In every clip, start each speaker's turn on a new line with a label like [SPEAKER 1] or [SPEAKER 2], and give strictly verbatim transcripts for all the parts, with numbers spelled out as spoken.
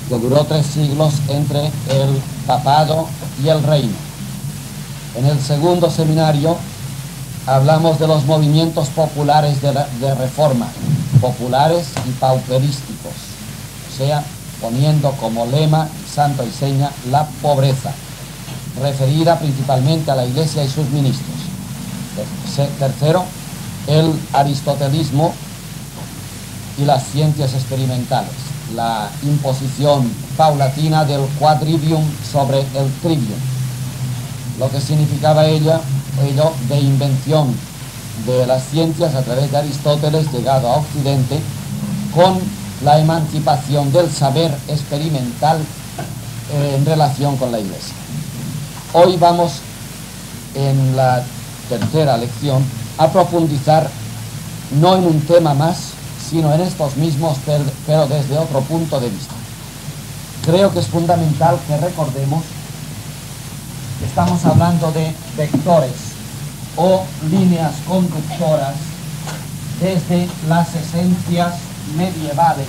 [SPEAKER 1] que duró tres siglos entre el papado y el reino. En el segundo seminario hablamos de los movimientos populares de, de reforma, populares y pauperísticos, o sea, poniendo como lema, santo y seña, la pobreza, referida principalmente a la Iglesia y sus ministros. Tercero, el aristotelismo y las ciencias experimentales, la imposición paulatina del quadrivium sobre el trivium, lo que significaba ella, ello de invención de las ciencias a través de Aristóteles, llegado a Occidente, con la emancipación del saber experimental eh, en relación con la Iglesia. Hoy vamos, en la tercera lección, a profundizar no en un tema más, sino en estos mismos, pero desde otro punto de vista. Creo que es fundamental que recordemos que estamos hablando de vectores o líneas conductoras desde las esencias medievales,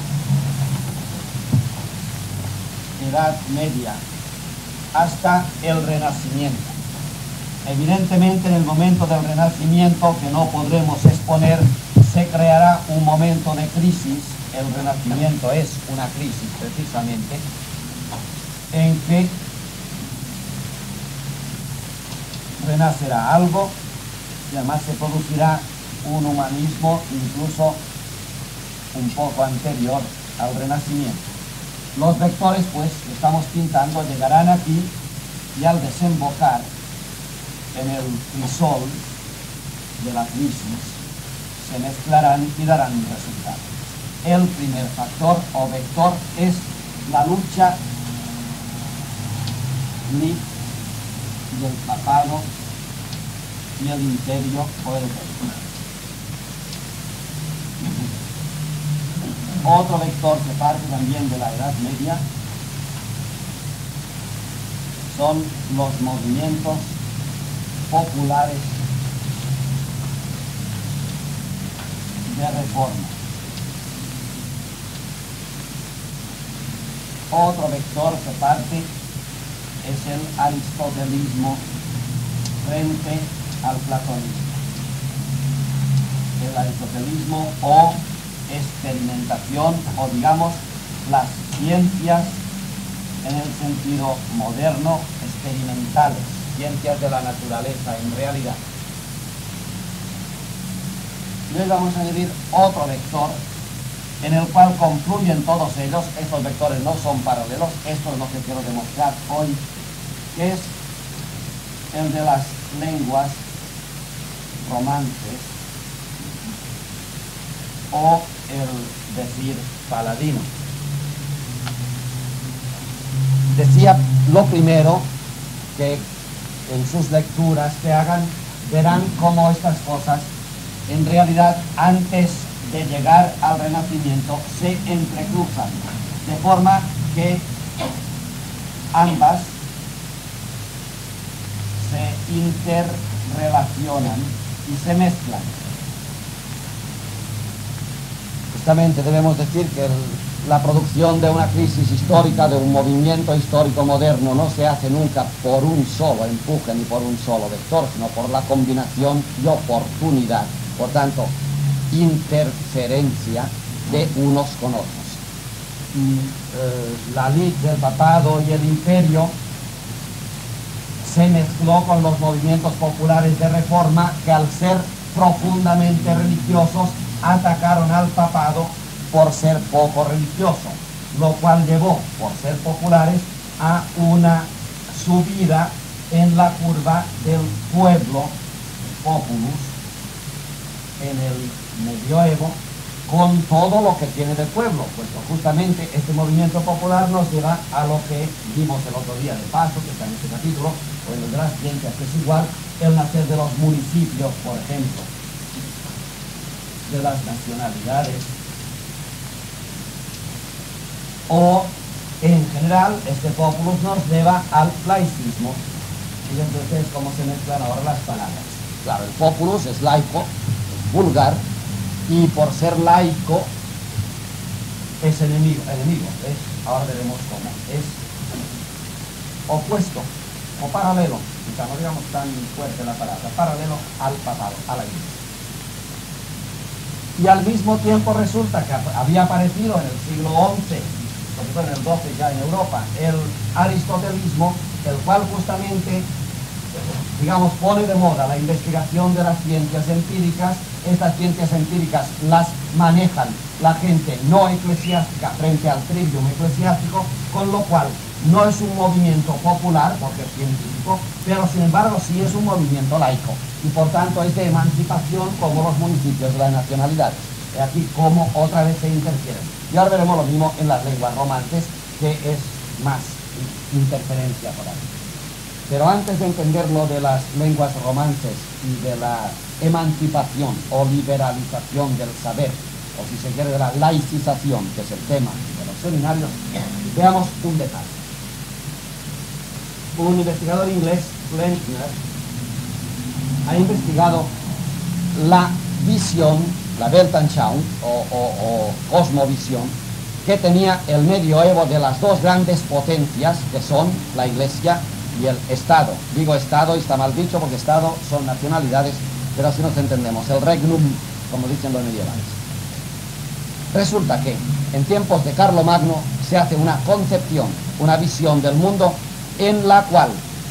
[SPEAKER 1] Edad Media, hasta el Renacimiento. Evidentemente, en el momento del Renacimiento, que no podremos exponer, se creará un momento de crisis. El Renacimiento es una crisis, precisamente, en que renacerá algo y además se producirá un humanismo incluso un poco anterior al Renacimiento. Los vectores, pues, que estamos pintando llegarán aquí y al desembocar en el crisol de la crisis se mezclarán y darán un resultado. El primer factor o vector es la lucha ni del papado y el imperio o el reino. Otro vector que parte también de la Edad Media son los movimientos populares de reforma. Otro vector que parte es el aristotelismo frente al platonismo. El aristotelismo o experimentación, o digamos las ciencias en el sentido moderno, experimentales, ciencias de la naturaleza en realidad. Luego vamos a añadir otro vector en el cual confluyen todos ellos. Estos vectores no son paralelos, esto es lo que quiero demostrar hoy, que es el de las lenguas romances o el decir paladino. Decía lo primero que en sus lecturas que hagan, verán cómo estas cosas en realidad antes de llegar al Renacimiento se entrecruzan, de forma que ambas se interrelacionan y se mezclan. Justamente debemos decir que el, la producción de una crisis histórica, de un movimiento histórico moderno, no se hace nunca por un solo empuje ni por un solo vector, sino por la combinación y oportunidad, por tanto, interferencia de unos con otros. Y, eh, la lid del papado y el imperio se mezcló con los movimientos populares de reforma, que al ser profundamente religiosos atacaron al papado por ser poco religioso, lo cual llevó, por ser populares, a una subida en la curva del pueblo, populus, en el medioevo, con todo lo que tiene de pueblo, pues justamente este movimiento popular nos lleva a lo que vimos el otro día de paso, que está en este capítulo, o en el de las ciencias, que es igual, el nacer de los municipios, por ejemplo, de las nacionalidades, o en general este populus nos lleva al laicismo. Y entonces cómo se mezclan ahora las palabras. Claro, el populus es laico, es vulgar, y por ser laico es enemigo, enemigo, es ahora veremos cómo es opuesto o paralelo, quizá no digamos tan fuerte la palabra, paralelo al papado, a la iglesia. Y al mismo tiempo resulta que había aparecido en el siglo once, sobre todo en el doce ya en Europa, el aristotelismo, el cual justamente, digamos, pone de moda la investigación de las ciencias empíricas. Estas ciencias empíricas las manejan la gente no eclesiástica frente al trivium eclesiástico, con lo cual no es un movimiento popular, porque es científico, pero sin embargo sí es un movimiento laico, y por tanto es de emancipación como los municipios de las nacionalidades. Y aquí como otra vez se interfieren. Y ahora veremos lo mismo en las lenguas romances, que es más interferencia por ahí. Pero antes de entender lo de las lenguas romances y de la emancipación o liberalización del saber, o si se quiere de la laicización, que es el tema de los seminarios, veamos un detalle. Un investigador inglés, Flentner, ha investigado la visión, la Weltanschauung o, o, o cosmovisión, que tenía el medioevo de las dos grandes potencias, que son la Iglesia y el Estado. Digo Estado y está mal dicho porque Estado son nacionalidades, pero así nos entendemos, el regnum, como dicen los medievales. Resulta que en tiempos de Carlomagno se hace una concepción, una visión del mundo en la cual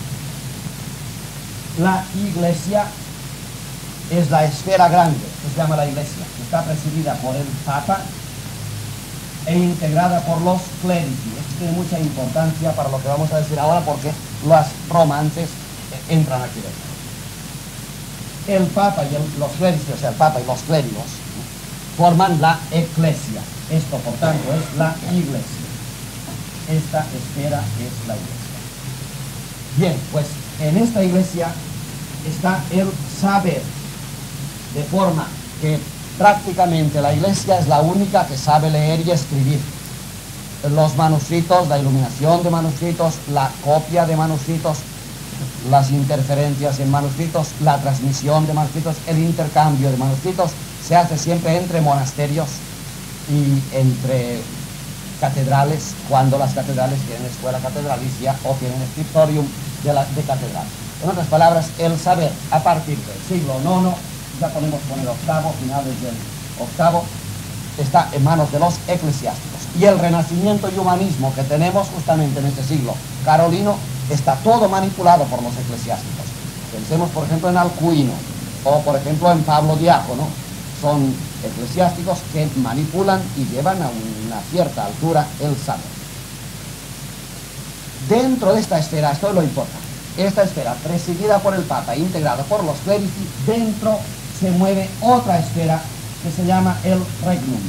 [SPEAKER 1] la Iglesia es la esfera grande, que se llama la Iglesia, que está presidida por el Papa e integrada por los clerici. Esto tiene mucha importancia para lo que vamos a decir ahora, porque los romances entran aquí dentro. El Papa y el, los clerici, o sea, el Papa y los clérigos, forman la Eclesia. Esto, por tanto, es la Iglesia. Esta esfera es la Iglesia. Bien, pues en esta Iglesia está el saber, de forma que prácticamente la Iglesia es la única que sabe leer y escribir. Los manuscritos, la iluminación de manuscritos, la copia de manuscritos, las interferencias en manuscritos, la transmisión de manuscritos, el intercambio de manuscritos, se hace siempre entre monasterios y entre catedrales, cuando las catedrales tienen escuela catedralicia o tienen scriptorium de, la, de catedral. En otras palabras, el saber a partir del siglo nono, ya podemos poner octavo, finales del octavo, está en manos de los eclesiásticos. Y el renacimiento y humanismo que tenemos justamente en este siglo carolino está todo manipulado por los eclesiásticos. Pensemos, por ejemplo, en Alcuino o, por ejemplo, en Pablo Diácono. Son eclesiásticos que manipulan y llevan a una cierta altura el saber. Dentro de esta esfera, esto es lo importante, esta esfera presidida por el Papa, integrada por los clerici, dentro se mueve otra esfera que se llama el regnum,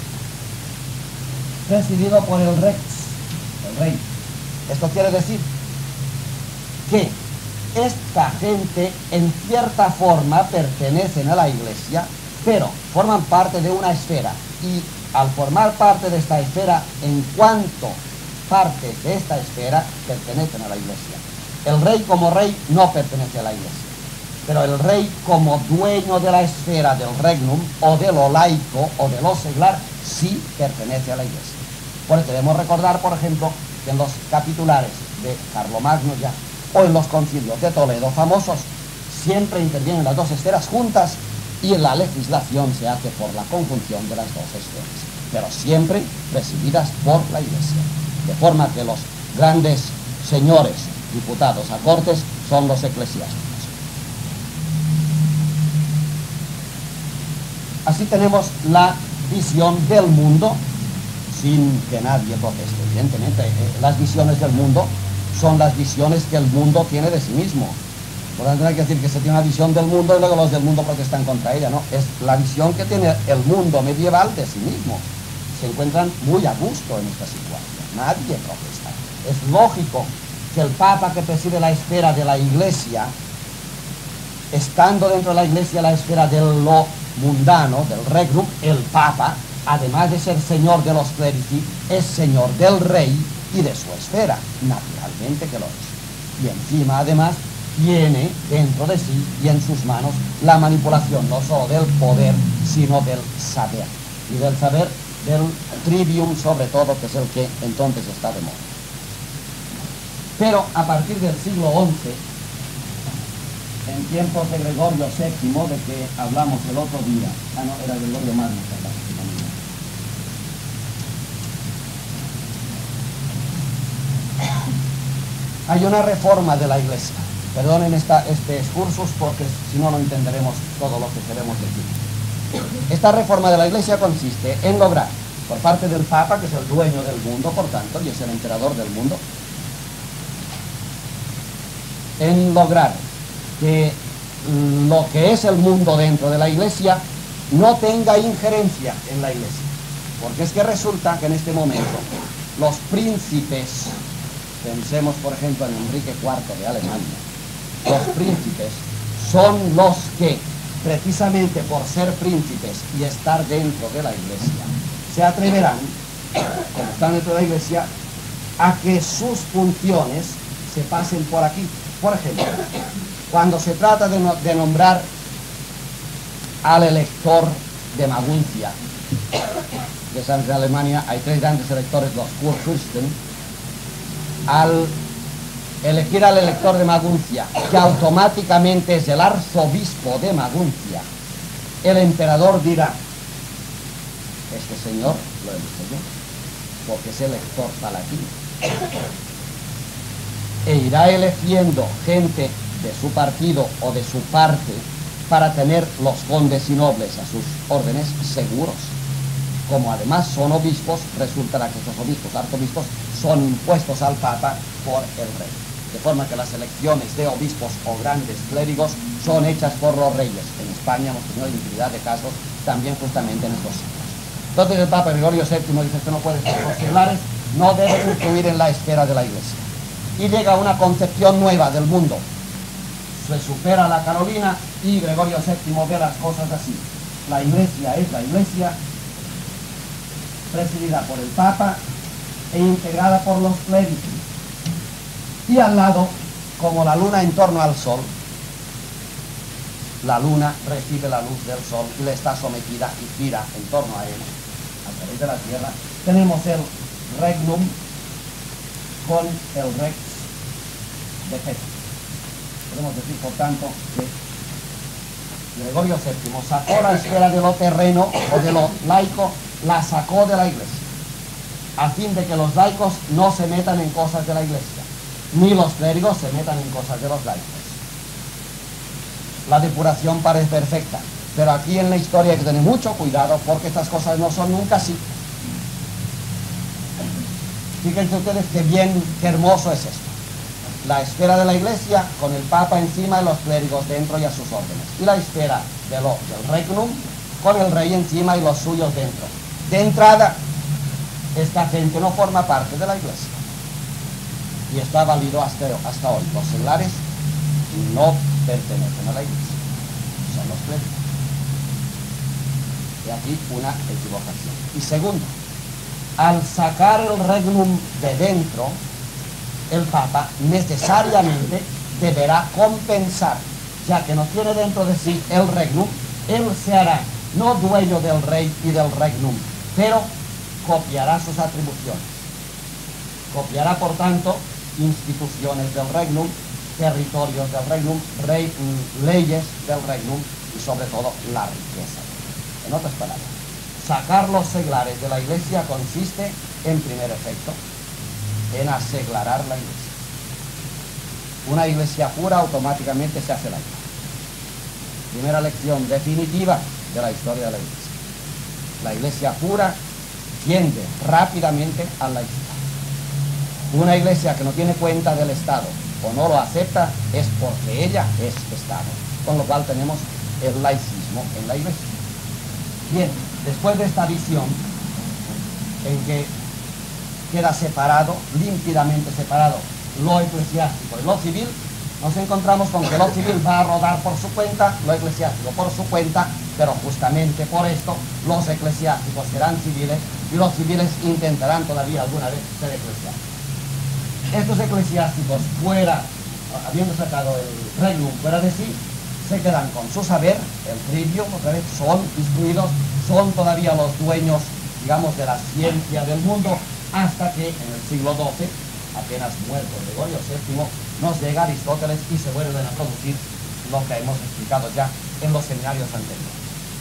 [SPEAKER 1] presidido por el rex, el rey. Esto quiere decir que esta gente en cierta forma pertenecen a la Iglesia, pero forman parte de una esfera, y al formar parte de esta esfera, en cuanto parte de esta esfera, pertenecen a la Iglesia. El rey como rey no pertenece a la Iglesia, pero el rey como dueño de la esfera del regnum, o de lo laico, o de lo seglar, sí pertenece a la Iglesia. Por eso debemos recordar, por ejemplo, que en los capitulares de Carlomagno ya, o en los concilios de Toledo famosos, siempre intervienen las dos esferas juntas, y la legislación se hace por la conjunción de las dos esferas, pero siempre presididas por la Iglesia. De forma que los grandes señores diputados a cortes son los eclesiásticos. Así tenemos la visión del mundo, sin que nadie proteste. Evidentemente, eh, las visiones del mundo son las visiones que el mundo tiene de sí mismo. Por lo tanto, no hay que decir que se tiene una visión del mundo y luego los del mundo protestan contra ella, no. Es la visión que tiene el mundo medieval de sí mismo. Se encuentran muy a gusto en esta situación. Nadie protesta. Es lógico que el Papa, que preside la esfera de la Iglesia, estando dentro de la Iglesia la esfera de lo mundano, del regnum, el Papa, además de ser señor de los clerici, es señor del rey y de su esfera. Naturalmente que lo es. Y encima, además, tiene dentro de sí y en sus manos la manipulación no solo del poder, sino del saber. Y del saber del trivium sobre todo, que es el que entonces está de moda. Pero a partir del siglo once, en tiempos de Gregorio séptimo, de que hablamos el otro día, ah no, era Gregorio Magno, hay una reforma de la Iglesia. Perdonen esta, este excursus porque si no, no entenderemos todo lo que queremos decir. Esta reforma de la Iglesia consiste en lograr, por parte del Papa, que es el dueño del mundo, por tanto, y es el emperador del mundo, en lograr que lo que es el mundo dentro de la Iglesia no tenga injerencia en la Iglesia. Porque es que resulta que en este momento los príncipes, pensemos por ejemplo en Enrique cuarto de Alemania, los príncipes son los que, precisamente por ser príncipes y estar dentro de la Iglesia, se atreverán, como están dentro de la Iglesia, a que sus funciones se pasen por aquí. Por ejemplo, cuando se trata de, no, de nombrar al elector de Maguncia, que sabes, en Alemania hay tres grandes electores, los Kurfürsten, al elegir al elector de Maguncia, que automáticamente es el arzobispo de Maguncia, el emperador dirá: este señor lo he visto yo, porque es elector palatino, e irá eligiendo gente de su partido o de su parte para tener los condes y nobles a sus órdenes seguros. Como además son obispos, resultará que estos obispos, arzobispos, son impuestos al Papa por el rey. De forma que las elecciones de obispos o grandes clérigos son hechas por los reyes. En España hemos tenido infinidad de casos también justamente en estos siglos. Entonces el Papa Gregorio séptimo dice que no puede ser, los seglares no deben influir en la esfera de la Iglesia. Y llega una concepción nueva del mundo. Se supera la Carolina y Gregorio séptimo ve las cosas así. La Iglesia es la Iglesia, presidida por el Papa e integrada por los clérigos. Y al lado, como la luna en torno al sol, la luna recibe la luz del sol y le está sometida y gira en torno a él, a través de la tierra. Tenemos el regnum con el rex de Petra. Podemos decir, por tanto, que Gregorio séptimo sacó la esfera de lo terreno o de lo laico, la sacó de la Iglesia, a fin de que los laicos no se metan en cosas de la Iglesia, ni los clérigos se metan en cosas de los laicos. La depuración parece perfecta, pero aquí en la historia hay que tener mucho cuidado porque estas cosas no son nunca así. Fíjense ustedes qué bien, qué hermoso es esto. La esfera de la Iglesia con el Papa encima y los clérigos dentro y a sus órdenes. Y la esfera de lo, del regnum con el rey encima y los suyos dentro. De entrada, esta gente no forma parte de la Iglesia. Y está válido hasta, hasta hoy. Los seglares no pertenecen a la Iglesia. Son los clérigos. Y aquí una equivocación. Y segundo, al sacar el regnum de dentro, el Papa necesariamente deberá compensar, ya que no tiene dentro de sí el regnum. Él se hará no dueño del rey y del regnum, pero copiará sus atribuciones. Copiará, por tanto, instituciones del regnum, territorios del regnum, rey, leyes del regnum y sobre todo la riqueza. En otras palabras, sacar los seglares de la Iglesia consiste, en primer efecto, en aseglarar la Iglesia. Una Iglesia pura automáticamente se hace laica. Primera lección definitiva de la historia de la Iglesia. La Iglesia pura tiende rápidamente al laicismo. Una Iglesia que no tiene cuenta del Estado o no lo acepta es porque ella es Estado. Con lo cual tenemos el laicismo en la Iglesia. Bien, después de esta visión en que queda separado, límpidamente separado, lo eclesiástico y lo civil, nos encontramos con que lo civil va a rodar por su cuenta, lo eclesiástico por su cuenta, pero justamente por esto los eclesiásticos serán civiles y los civiles intentarán todavía alguna vez ser eclesiásticos. Estos eclesiásticos, fuera, habiendo sacado el regnum fuera de sí, se quedan con su saber, el trivium, otra vez, son instruidos, son todavía los dueños digamos, de la ciencia del mundo, hasta que en el siglo doce, apenas muerto Gregorio séptimo, nos llega Aristóteles y se vuelven a producir lo que hemos explicado ya en los seminarios anteriores.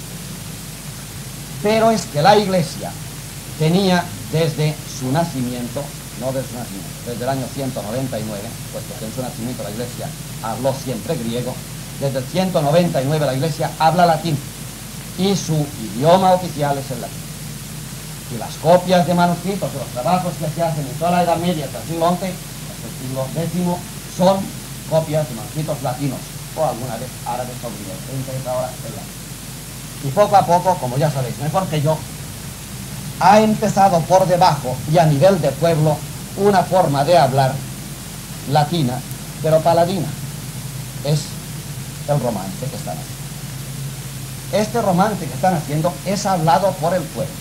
[SPEAKER 1] Pero es que la Iglesia tenía desde su nacimiento, no desde su nacimiento, desde el año ciento noventa y nueve, puesto que en su nacimiento la Iglesia habló siempre griego, desde el ciento noventa y nueve la Iglesia habla latín y su idioma oficial es el latín. Y las copias de manuscritos de los trabajos que se hacen en toda la Edad Media hasta el siglo once, hasta el siglo décimo, son copias de manuscritos latinos, o alguna vez árabes o griegos. Me interesa ahora el latín. Y poco a poco, como ya sabéis mejor que yo, ha empezado por debajo y a nivel de pueblo una forma de hablar latina, pero paladina. Es el romance que están haciendo. Este romance que están haciendo es hablado por el pueblo.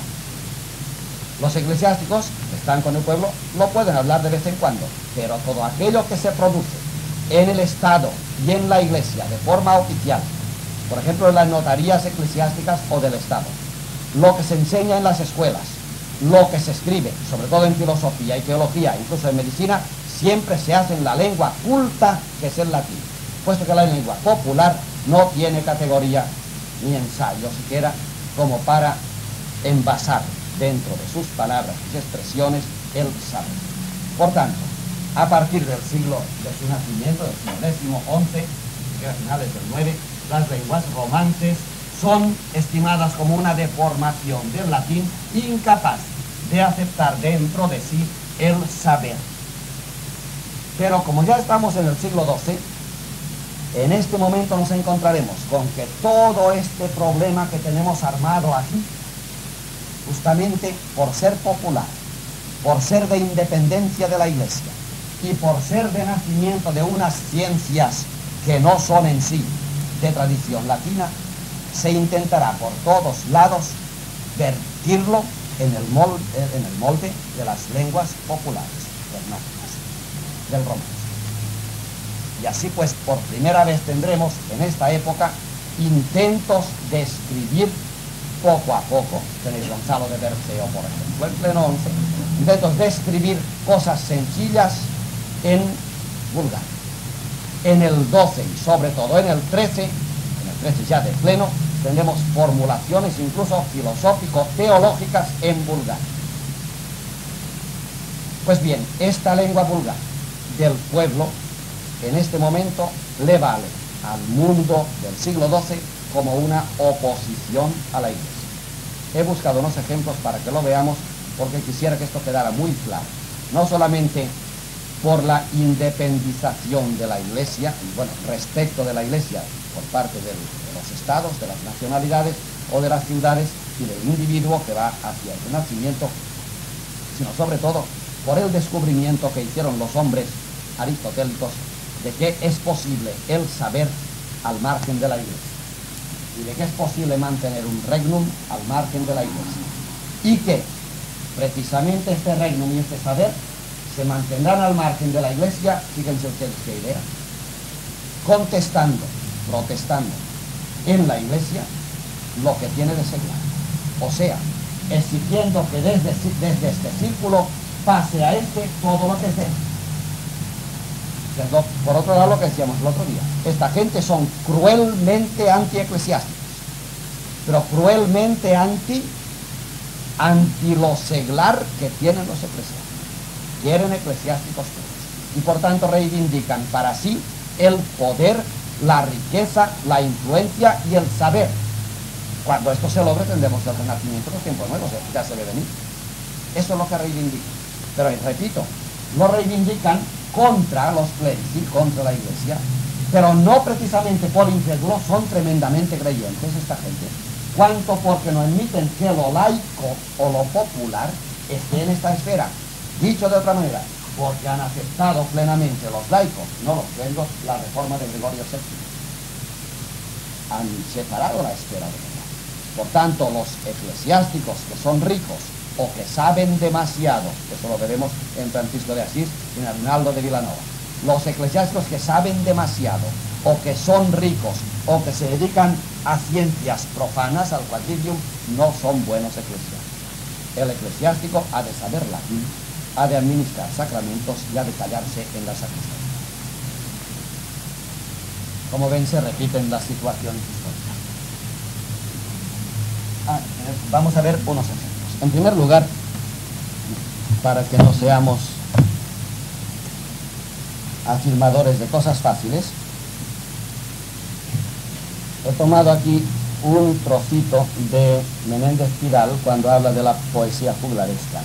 [SPEAKER 1] Los eclesiásticos que están con el pueblo lo pueden hablar de vez en cuando, pero todo aquello que se produce en el Estado y en la Iglesia de forma oficial, por ejemplo en las notarías eclesiásticas o del Estado, lo que se enseña en las escuelas, lo que se escribe, sobre todo en filosofía y teología, incluso en medicina, siempre se hace en la lengua culta, que es el latín, puesto que la lengua popular no tiene categoría ni ensayo siquiera como para envasar dentro de sus palabras y expresiones el saber. Por tanto, a partir del siglo de su nacimiento, del siglo décimo, once, que a finales del nueve, las lenguas romances son estimadas como una deformación del latín, incapaz de aceptar dentro de sí el saber. Pero como ya estamos en el siglo doce, en este momento nos encontraremos con que todo este problema que tenemos armado aquí, justamente por ser popular, por ser de independencia de la Iglesia y por ser de nacimiento de unas ciencias que no son en sí de tradición latina, se intentará por todos lados vertirlo en el molde, en el molde de las lenguas populares, del romance. Y así pues, por primera vez tendremos en esta época intentos de escribir poco a poco. Tenéis Gonzalo de Berceo, por ejemplo, en pleno once, intentos de escribir cosas sencillas en vulgar. En el doce y sobre todo en el trece, en el trece ya de pleno, tendremos formulaciones incluso filosófico-teológicas en vulgar. Pues bien, esta lengua vulgar del pueblo en este momento le vale al mundo del siglo doce como una oposición a la Iglesia. He buscado unos ejemplos para que lo veamos, porque quisiera que esto quedara muy claro. No solamente por la independización de la Iglesia, bueno, respecto de la Iglesia por parte del, de los estados, de las nacionalidades o de las ciudades y del individuo que va hacia el renacimiento, sino sobre todo por el descubrimiento que hicieron los hombres aristotélicos de que es posible el saber al margen de la Iglesia y de que es posible mantener un regnum al margen de la Iglesia y que precisamente este regnum y este saber se mantendrán al margen de la Iglesia, fíjense ustedes qué idea, contestando, protestando en la Iglesia lo que tiene de secular, o sea, exigiendo que desde, desde este círculo pase a este todo lo que es de él. Por otro lado, lo que decíamos el otro día, esta gente son cruelmente anti-eclesiásticos, pero cruelmente anti, anti lo seglar que tienen los eclesiásticos. Quieren eclesiásticos puros y por tanto reivindican para sí el poder, la riqueza, la influencia y el saber. Cuando esto se logre tendremos el renacimiento de los tiempos nuevos, ya se ve venir. Eso es lo que reivindican. Pero repito, lo reivindican contra los clérigos, contra la Iglesia, pero no precisamente por incrédulos, son tremendamente creyentes esta gente, cuanto porque no admiten que lo laico o lo popular esté en esta esfera. Dicho de otra manera, porque han aceptado plenamente los laicos, no los clérigos, la reforma de Gregorio séptimo. Han separado la esfera de Dios. Por tanto, los eclesiásticos que son ricos o que saben demasiado, eso lo veremos en Francisco de Asís y en Arnaldo de Vilanova, los eclesiásticos que saben demasiado o que son ricos o que se dedican a ciencias profanas, al quadrivium, no son buenos eclesiásticos. El eclesiástico ha de saber latín, ha de administrar sacramentos y ha de callarse en la sacristía. Como ven, se repiten las situaciones históricas. Ah, vamos a ver unos ejemplos. En primer lugar, para que no seamos afirmadores de cosas fáciles, he tomado aquí un trocito de Menéndez Pidal cuando habla de la poesía juglaresca.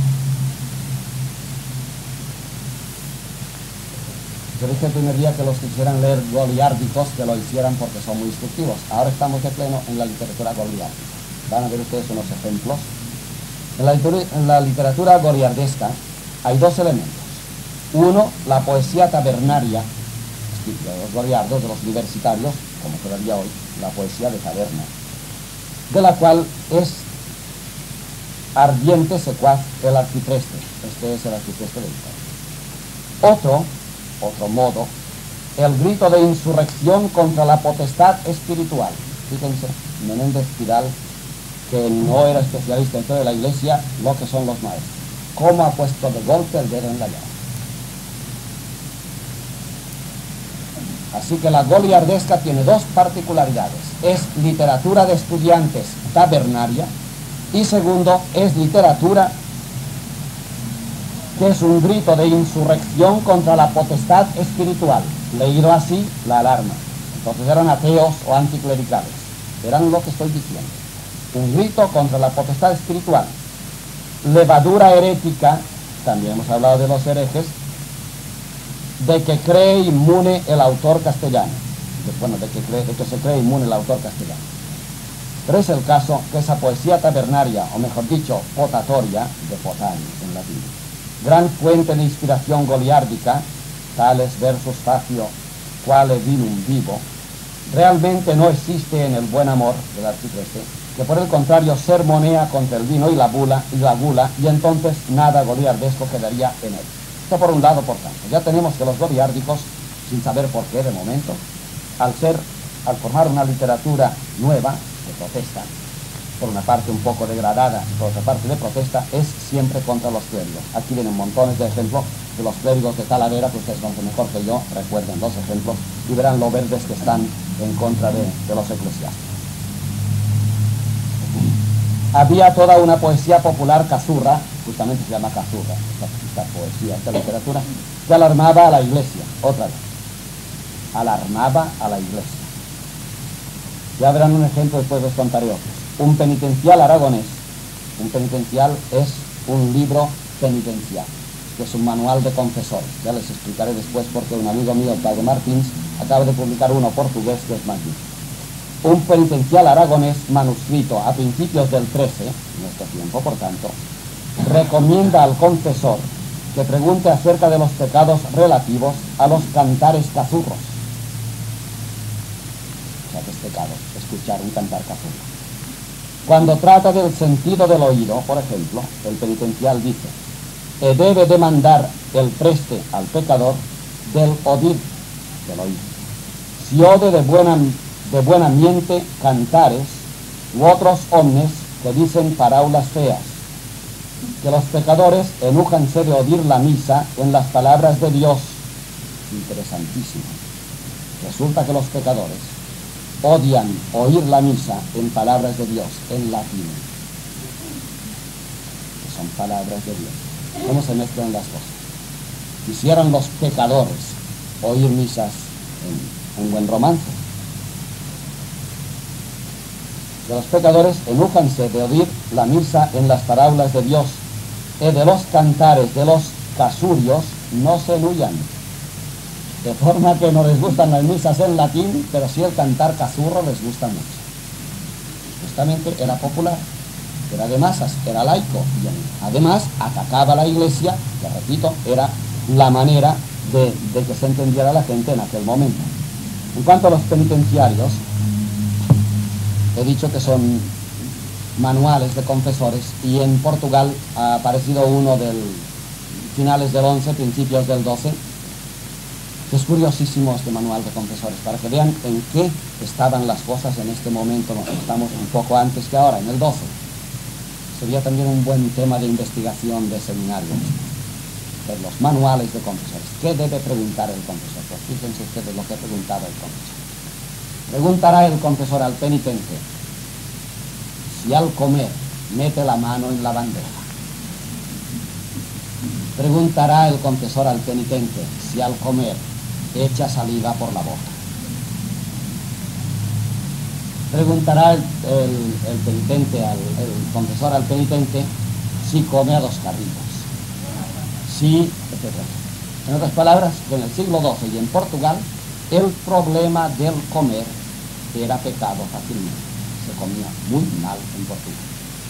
[SPEAKER 1] Yo dije el primer día que los que quisieran leer goliárdicos que lo hicieran porque son muy instructivos. Ahora estamos de pleno en la literatura goliárdica. Van a ver ustedes unos ejemplos. En la, en la literatura goliardesca hay dos elementos. Uno, la poesía tabernaria, de los goliardos, de los universitarios, como todavía hoy, la poesía de taberna, de la cual es ardiente secuaz el arcipreste. Este es el arcipreste de Italia. Otro, otro modo, el grito de insurrección contra la potestad espiritual. Fíjense, Menéndez Pidal, que no era especialista dentro de la iglesia, lo que son los maestros. Cómo ha puesto de golpe el dedo en la llaga. Así que la goliardesca tiene dos particularidades. Es literatura de estudiantes tabernaria y segundo, es literatura que es un grito de insurrección contra la potestad espiritual. Leído así, la alarma. Entonces eran ateos o anticlericales. Verán lo que estoy diciendo. Un grito contra la potestad espiritual. Levadura herética, también hemos hablado de los herejes, de que cree inmune el autor castellano. De, bueno, de que, cree, de que se cree inmune el autor castellano. Pero es el caso que esa poesía tabernaria, o mejor dicho, potatoria, de potani en latín, gran fuente de inspiración goliárdica, tales versus facio, quale vinum vivo, realmente no existe en el buen amor del arcipreste, que por el contrario sermonea contra el vino y la bula y la gula, y entonces nada goliardesco quedaría en él. Esto por un lado, por tanto. Ya tenemos que los goliárdicos, sin saber por qué de momento, al ser, al formar una literatura nueva, de protesta, por una parte un poco degradada, por otra parte de protesta, es siempre contra los clérigos. Aquí vienen montones de ejemplos de los clérigos de Talavera, que ustedes conocen mejor que yo, recuerden los ejemplos, y verán lo verdes que están en contra de, de los eclesiásticos. Había toda una poesía popular cazurra, justamente se llama cazurra, esta, esta poesía, esta literatura, que alarmaba a la iglesia, otra vez, alarmaba a la iglesia. Ya verán un ejemplo, después les contaré otros. Un penitencial aragonés, un penitencial es un libro penitencial, que es un manual de confesores. Ya les explicaré después porque un amigo mío, el padre Martins, acaba de publicar uno portugués que es magnífico. Un penitencial aragonés manuscrito a principios del trece, nuestro tiempo por tanto, recomienda al confesor que pregunte acerca de los pecados relativos a los cantares cazurros. O sea, que es pecado escuchar un cantar cazurro. Cuando trata del sentido del oído, por ejemplo, el penitencial dice, e debe demandar el preste al pecador del odir, del oír. Si ode de buena, de buena miente cantares, u otros omnes que dicen paráulas feas, que los pecadores enújanse de oír la misa en las palabras de Dios. Interesantísimo. Resulta que los pecadores odian oír la misa en palabras de Dios, en latín, que son palabras de Dios. ¿Cómo se mezclan las cosas? Quisieran los pecadores oír misas en un buen romance. Que los pecadores enújanse de oír la misa en las parábolas de Dios, y de los cantares de los casurios no se enuyan. De forma que no les gustan las misas en latín, pero sí el cantar cazurro les gusta mucho. Justamente era popular, era de masas, era laico, y además atacaba a la iglesia, que repito, era la manera de, de que se entendiera la gente en aquel momento. En cuanto a los penitenciarios, he dicho que son manuales de confesores, y en Portugal ha aparecido uno del finales del once, principios del doce, que es curiosísimo este manual de confesores, para que vean en qué estaban las cosas en este momento. Estamos un poco antes que ahora, en el doce. sería también un buen tema de investigación de seminario, de los manuales de confesores. ¿Qué debe preguntar el confesor? Pues fíjense ustedes lo que preguntaba el confesor. Preguntará el confesor al penitente si al comer mete la mano en la bandeja. Preguntará el confesor al penitente si al comer echa saliva por la boca. Preguntará el, el, el penitente, al, el confesor al penitente si come a dos carritos. Sí, etcétera. En otras palabras, en el siglo doce y en Portugal, el problema del comer era pecado fácilmente. Se comía muy mal en Portugal.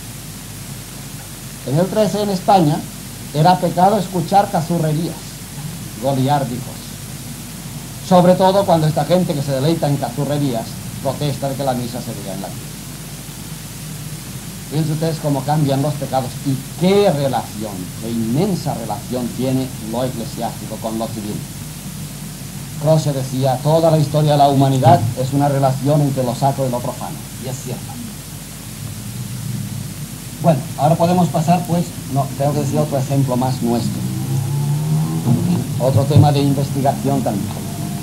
[SPEAKER 1] En el trece, en España, era pecado escuchar cazurrerías, goliárdicos. Sobre todo cuando esta gente que se deleita en cazurrerías protesta de que la misa se diga en latín. Fíjense ustedes cómo cambian los pecados y qué relación, qué inmensa relación tiene lo eclesiástico con lo civil. Croce decía, toda la historia de la humanidad es una relación entre lo sacro y lo profano, y es cierto. Bueno, ahora podemos pasar, pues, no, tengo que decir otro ejemplo más nuestro. Otro tema de investigación también.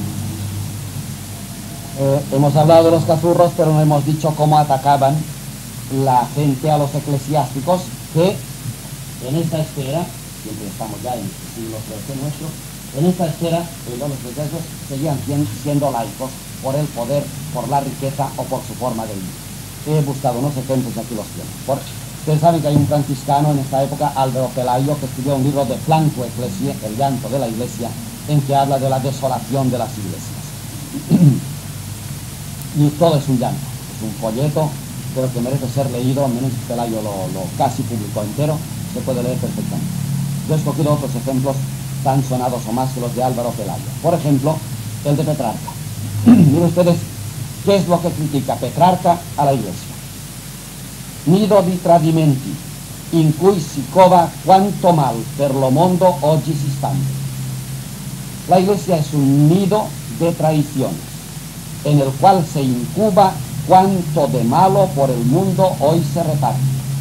[SPEAKER 1] Eh, hemos hablado de los cazurros, pero no hemos dicho cómo atacaban la gente a los eclesiásticos que en esta esfera, siempre estamos ya en el siglo trece nuestro, en esta esfera eh, los eclesiásticos seguían siendo laicos por el poder, por la riqueza o por su forma de vivir. He buscado unos ejemplos y aquí los tienen. Por, ustedes saben que hay un franciscano en esta época, Álvaro Pelayo, que escribió un libro de Planto Ecclesia, el llanto de la iglesia, en que habla de la desolación de las iglesias. Y todo es un llanto, es un folleto, pero que merece ser leído, al menos Pelayo lo, lo casi publicó entero, se puede leer perfectamente. Yo he escogido otros ejemplos tan sonados o más que los de Álvaro Pelayo. Por ejemplo, el de Petrarca. Miren ustedes, ¿qué es lo que critica Petrarca a la iglesia? Nido di tradimenti, in cui si cova quanto mal per lo mondo oggi si stante. La iglesia es un nido de traiciones, en el cual se incuba cuanto de malo por el mundo hoy se reparte.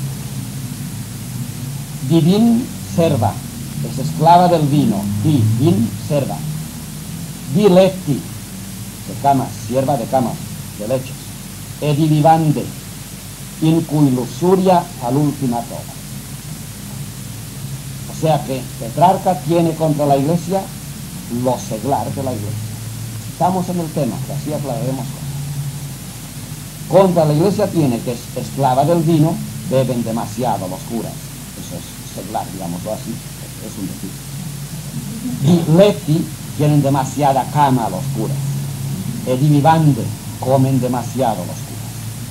[SPEAKER 1] Divin serva, es esclava del vino, divin serva. Diletti, de camas, sierva de camas, de lechos. Edivivande, in cui luxuria al última toda. O sea que Petrarca tiene contra la iglesia lo seglar de la iglesia. Estamos en el tema, que así aclararemos cosas. Contra la iglesia tiene que es esclava del vino, beben demasiado los curas. Eso es seglar, digámoslo así, es un decir. Y letti, tienen demasiada cama los curas. Edivivande, comen demasiado los curas.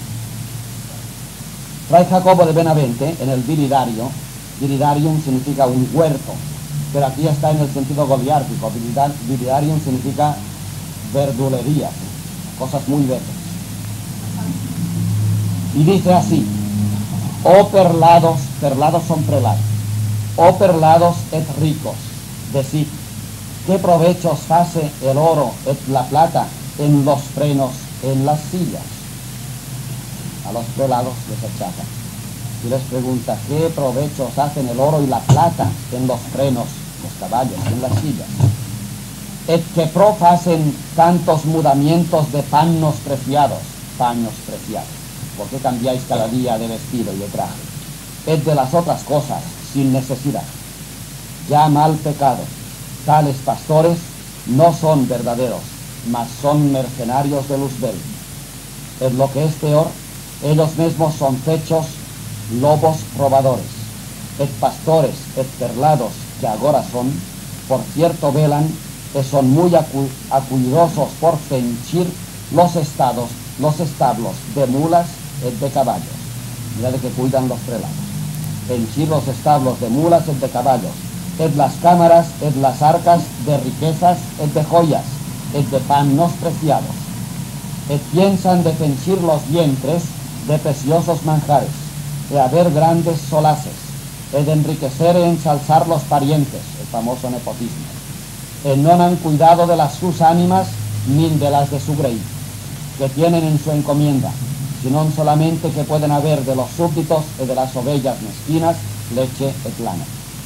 [SPEAKER 1] Fray Jacobo de Benavente, en el Viridario, Viridarium significa un huerto, pero aquí está en el sentido goliárdico. Viridarium significa verdulería, cosas muy verdes. Y dice así, oh perlados, perlados son prelados, oh perlados et ricos, decid, ¿qué provechos hace el oro et la plata en los frenos, en las sillas? A los prelados les achaca y les pregunta, ¿qué provechos hacen el oro y la plata en los frenos, los caballos, en las sillas? Et que prof hacen tantos mudamientos de paños preciados, paños preciados. ¿Por qué cambiáis cada día de vestido y de traje? Et de las otras cosas, sin necesidad. Ya mal pecado, tales pastores no son verdaderos, mas son mercenarios de Luzbel. Es lo que es peor, ellos mismos son fechos lobos robadores. Et pastores, et perlados, que agora son, por cierto velan, que son muy acu acuidosos por fenchir los estados, los establos de mulas y de caballos. Mira de que cuidan los prelados. Fenchir los establos de mulas y de caballos. Et las cámaras, et las arcas de riquezas, et de joyas, et de panos preciados. Et piensan de fenchir los vientres de preciosos manjares, de haber grandes solaces, et de enriquecer e ensalzar los parientes, el famoso nepotismo. Eh, no han cuidado de las sus ánimas ni de las de su grey, que tienen en su encomienda, sino solamente que pueden haber de los súbditos y de las ovejas mezquinas leche e plana.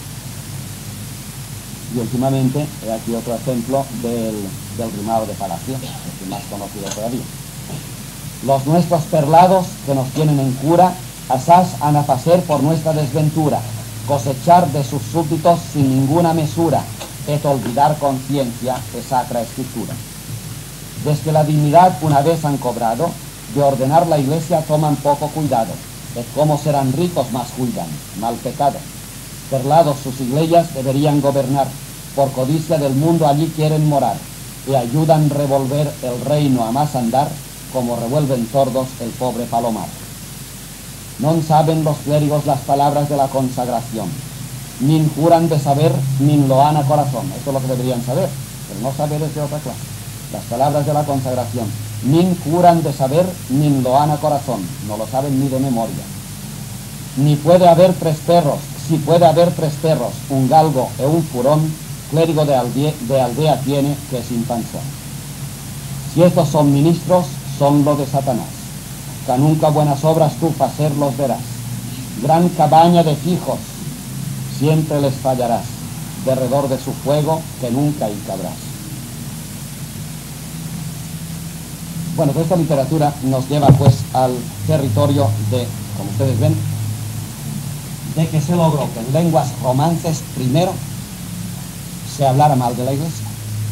[SPEAKER 1] Y últimamente, he aquí otro ejemplo del, del rimado de Palacio, el más conocido todavía. Los nuestros perlados que nos tienen en cura, asaz han a hacer por nuestra desventura, cosechar de sus súbditos sin ninguna mesura, es olvidar conciencia de sacra escritura. Desde la dignidad una vez han cobrado, de ordenar la iglesia toman poco cuidado, de cómo serán ricos más cuidan, mal pecado. Perlados sus iglesias deberían gobernar, por codicia del mundo allí quieren morar, y ayudan revolver el reino a más andar, como revuelven tordos el pobre palomar. No saben los clérigos las palabras de la consagración, ni juran de saber, ni lo han a corazón. Eso es lo que deberían saber, pero no saber es de otra clase. Las palabras de la consagración, ni juran de saber, ni lo han a corazón, no lo saben ni de memoria. Ni puede haber tres perros, si puede haber tres perros, un galgo e un furón, clérigo de aldea, de aldea tiene que sin panzón. Si estos son ministros, son lo de Satanás, que nunca buenas obras tú hacer los verás. Gran cabaña de fijos, siempre les fallarás, derredor de su fuego que nunca encabrás. Bueno, pues esta literatura nos lleva pues al territorio de, como ustedes ven, de que se logró que en lenguas romances primero se hablara mal de la iglesia,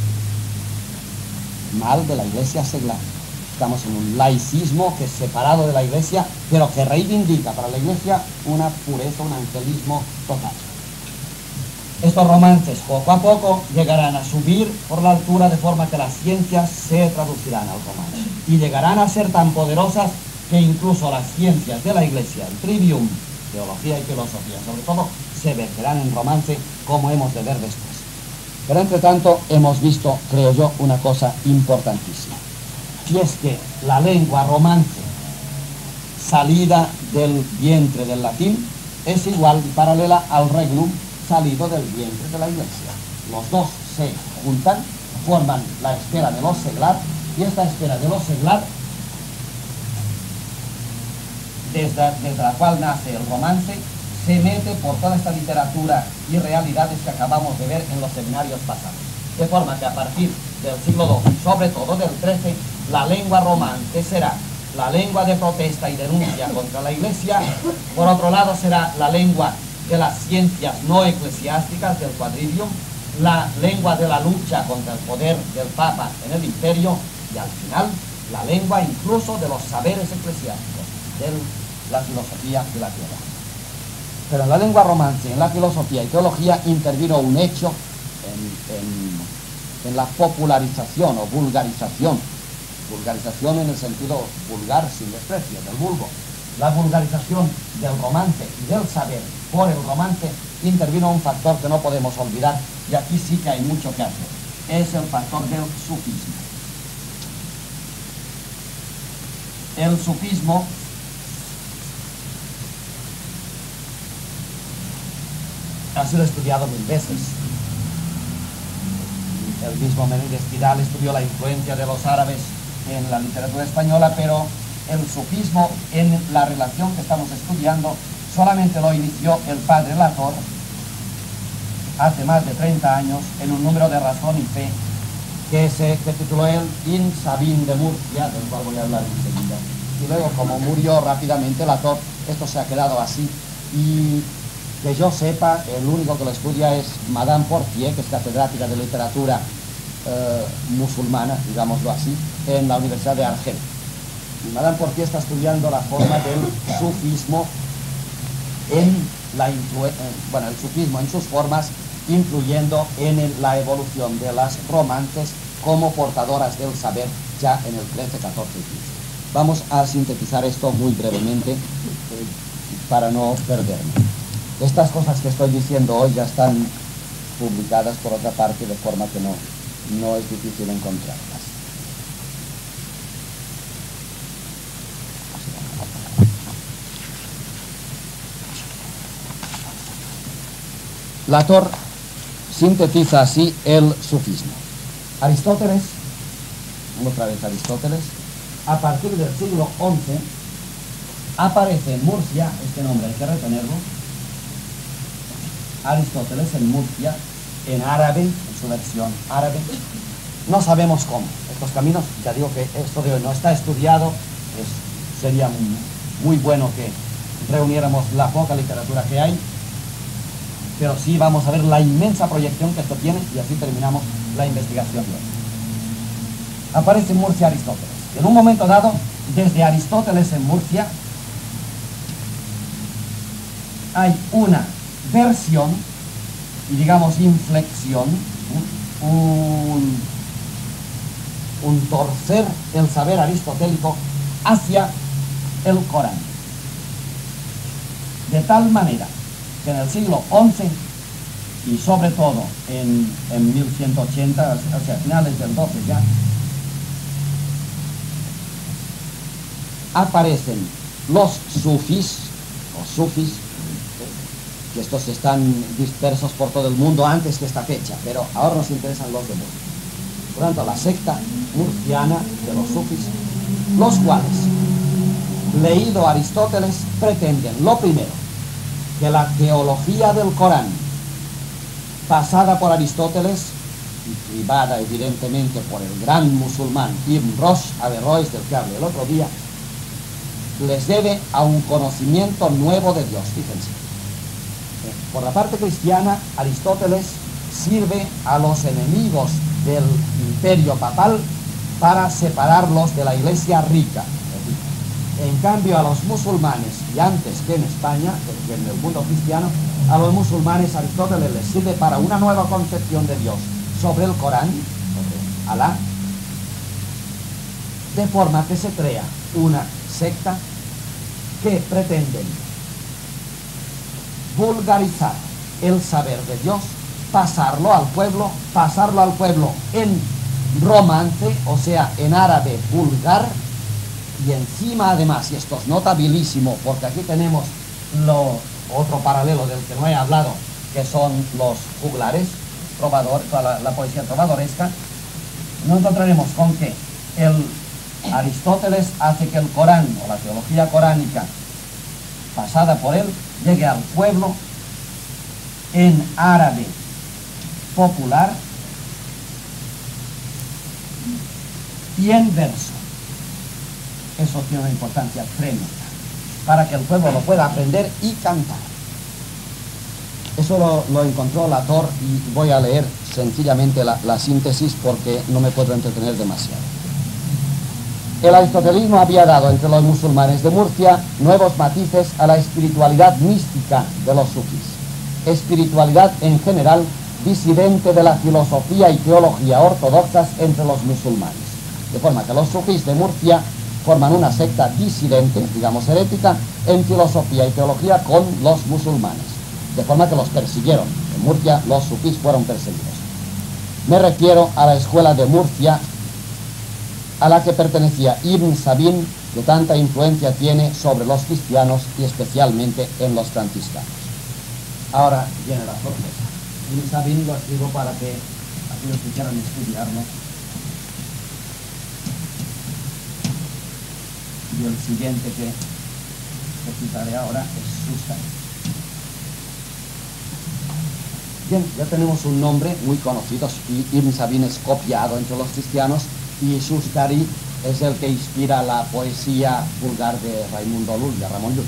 [SPEAKER 1] mal de la iglesia seglar. Estamos en un laicismo que es separado de la iglesia, pero que reivindica para la iglesia una pureza, un angelismo total. Estos romances poco a poco llegarán a subir por la altura de forma que las ciencias se traducirán al romance y llegarán a ser tan poderosas que incluso las ciencias de la iglesia, el trivium, teología y filosofía sobre todo, se verterán en romance, como hemos de ver después. Pero entre tanto hemos visto, creo yo, una cosa importantísima, y es que la lengua romance salida del vientre del latín es igual y paralela al reglum salido del vientre de la iglesia. Los dos se juntan, forman la esfera de lo seglar, y esta esfera de lo seglar, desde, desde la cual nace el romance, se mete por toda esta literatura y realidades que acabamos de ver en los seminarios pasados. De forma que a partir del siglo doce, sobre todo del trece, la lengua romance será la lengua de protesta y denuncia contra la iglesia. Por otro lado será la lengua de las ciencias no eclesiásticas del quadrivium, la lengua de la lucha contra el poder del Papa en el imperio, y al final la lengua incluso de los saberes eclesiásticos, de la filosofía y la teología. Pero en la lengua romance, en la filosofía y teología, intervino un hecho en, en, en la popularización o vulgarización, vulgarización en el sentido vulgar, sin desprecio, del vulgo. La vulgarización del romance y del saber por el romance, intervino un factor que no podemos olvidar, y aquí sí que hay mucho que hacer. Es el factor del sufismo. El sufismo ha sido estudiado mil veces. El mismo Menéndez Pidal estudió la influencia de los árabes en la literatura española, pero el sufismo en la relación que estamos estudiando solamente lo inició el padre Lator hace más de treinta años en un número de Razón y Fe que se que tituló él In Sabin de Murcia, del cual voy a hablar enseguida. Y luego, como murió rápidamente Lator, esto se ha quedado así, y que yo sepa, el único que lo estudia es Madame Portier, que es catedrática de literatura eh, musulmana, digámoslo así, en la Universidad de Argel. Y Madame Portier está estudiando la forma del sufismo en la influ- bueno, el sufismo en sus formas, influyendo en el, la evolución de las romances como portadoras del saber ya en el trece, catorce y quince. Vamos a sintetizar esto muy brevemente eh, para no perderme. Estas cosas que estoy diciendo hoy ya están publicadas por otra parte, de forma que no, no es difícil encontrarlas. Lator sintetiza así el sufismo. Aristóteles, otra vez Aristóteles, a partir del siglo once, Aparece en Murcia, este nombre hay que retenerlo, Aristóteles en Murcia, en árabe, en su versión árabe. No sabemos cómo. Estos caminos, ya digo que esto de hoy no está estudiado, es, sería muy, muy bueno que reuniéramos la poca literatura que hay, pero sí vamos a ver la inmensa proyección que esto tiene y así terminamos la investigación de hoy. Aparece en Murcia Aristóteles. En un momento dado, desde Aristóteles en Murcia, hay una versión y digamos inflexión, un, un torcer el saber aristotélico hacia el Corán. De tal manera que en el siglo once y sobre todo en, en mil ciento ochenta, hacia finales del doce ya, aparecen los sufis, o sufis, que estos están dispersos por todo el mundo antes que esta fecha, pero ahora nos interesan los de Murcia. Por tanto, la secta murciana de los sufis, los cuales, leído Aristóteles, pretenden, lo primero, que la teología del Corán, pasada por Aristóteles, y privada evidentemente por el gran musulmán Ibn Rushd Averroes, del que hablé el otro día, les debe a un conocimiento nuevo de Dios. Fíjense. Por la parte cristiana, Aristóteles sirve a los enemigos del imperio papal para separarlos de la iglesia rica. En cambio, a los musulmanes, y antes que en España, que en el mundo cristiano, a los musulmanes Aristóteles les sirve para una nueva concepción de Dios sobre el Corán, sobre Alá, de forma que se crea una secta que pretenden vulgarizar el saber de Dios, pasarlo al pueblo, pasarlo al pueblo en romance, o sea, en árabe vulgar, y encima además, y esto es notabilísimo, porque aquí tenemos lo, otro paralelo del que no he hablado, que son los juglares, trovador, la, la poesía trovadoresca, nos encontraremos con que el Aristóteles hace que el Corán, o la teología coránica, pasada por él, llegue al pueblo en árabe popular y en verso. Eso tiene una importancia tremenda, para que el pueblo lo pueda aprender y cantar. Eso lo, lo encontró Lator, y voy a leer sencillamente la, la síntesis porque no me puedo entretener demasiado. El aristotelismo había dado entre los musulmanes de Murcia nuevos matices a la espiritualidad mística de los sufís, espiritualidad en general disidente de la filosofía y teología ortodoxas entre los musulmanes, de forma que los sufís de Murcia forman una secta disidente, digamos herética, en filosofía y teología con los musulmanes, de forma que los persiguieron. En Murcia los sufís fueron perseguidos. Me refiero a la escuela de Murcia, a la que pertenecía Ibn Sabin, que tanta influencia tiene sobre los cristianos y especialmente en los franciscanos. Ahora viene la sorpresa. Ibn Sabin lo escribo para que aquellos que quieran estudiarlo. Y el siguiente que, que citaré ahora es Sustari. Bien, ya tenemos un nombre muy conocido. Ibn Sabin es copiado entre los cristianos, y Sustari es el que inspira la poesía vulgar de Raimundo Lull, de Ramón Llull.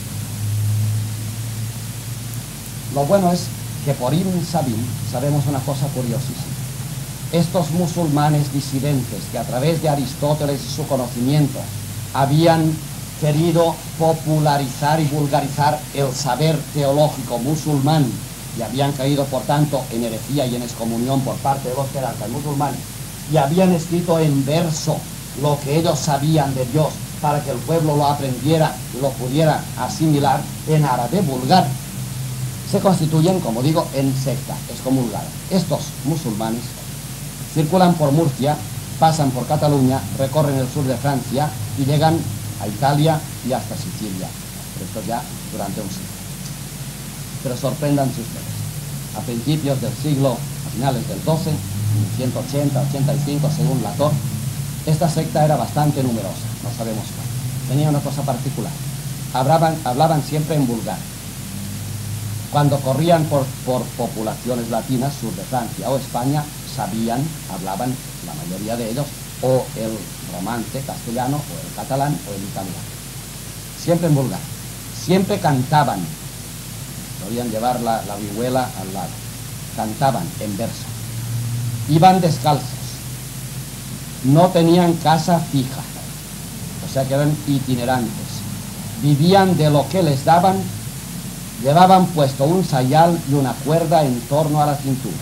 [SPEAKER 1] Lo bueno es que por Ibn Sabin sabemos una cosa curiosísima. Estos musulmanes disidentes que a través de Aristóteles y su conocimiento habían querido popularizar y vulgarizar el saber teológico musulmán y habían caído por tanto en herejía y en excomunión por parte de los jerarcas musulmanes, y habían escrito en verso lo que ellos sabían de Dios para que el pueblo lo aprendiera y lo pudiera asimilar en árabe vulgar, se constituyen, como digo, en secta excomulgada. Estos musulmanes circulan por Murcia, pasan por Cataluña, recorren el sur de Francia y llegan a Italia y hasta Sicilia. Pero esto ya durante un siglo. Pero sorpréndanse ustedes. A principios del siglo, a finales del doce, ciento ochenta, ochenta y cinco según Lator, esta secta era bastante numerosa, no sabemos cuál. Tenía una cosa particular. hablaban, hablaban siempre en vulgar. Cuando corrían por, por poblaciones latinas, sur de Francia o España, sabían, hablaban, la mayoría de ellos, o el romance castellano, o el catalán, o el italiano. Siempre en vulgar. Siempre cantaban. Podían llevar la, la vihuela al lado. Cantaban en verso. Iban descalzos. No tenían casa fija. O sea que eran itinerantes. Vivían de lo que les daban. Llevaban puesto un sayal y una cuerda en torno a la cintura.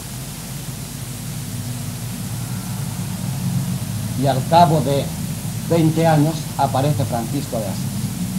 [SPEAKER 1] Y al cabo de veinte años aparece Francisco de Asís.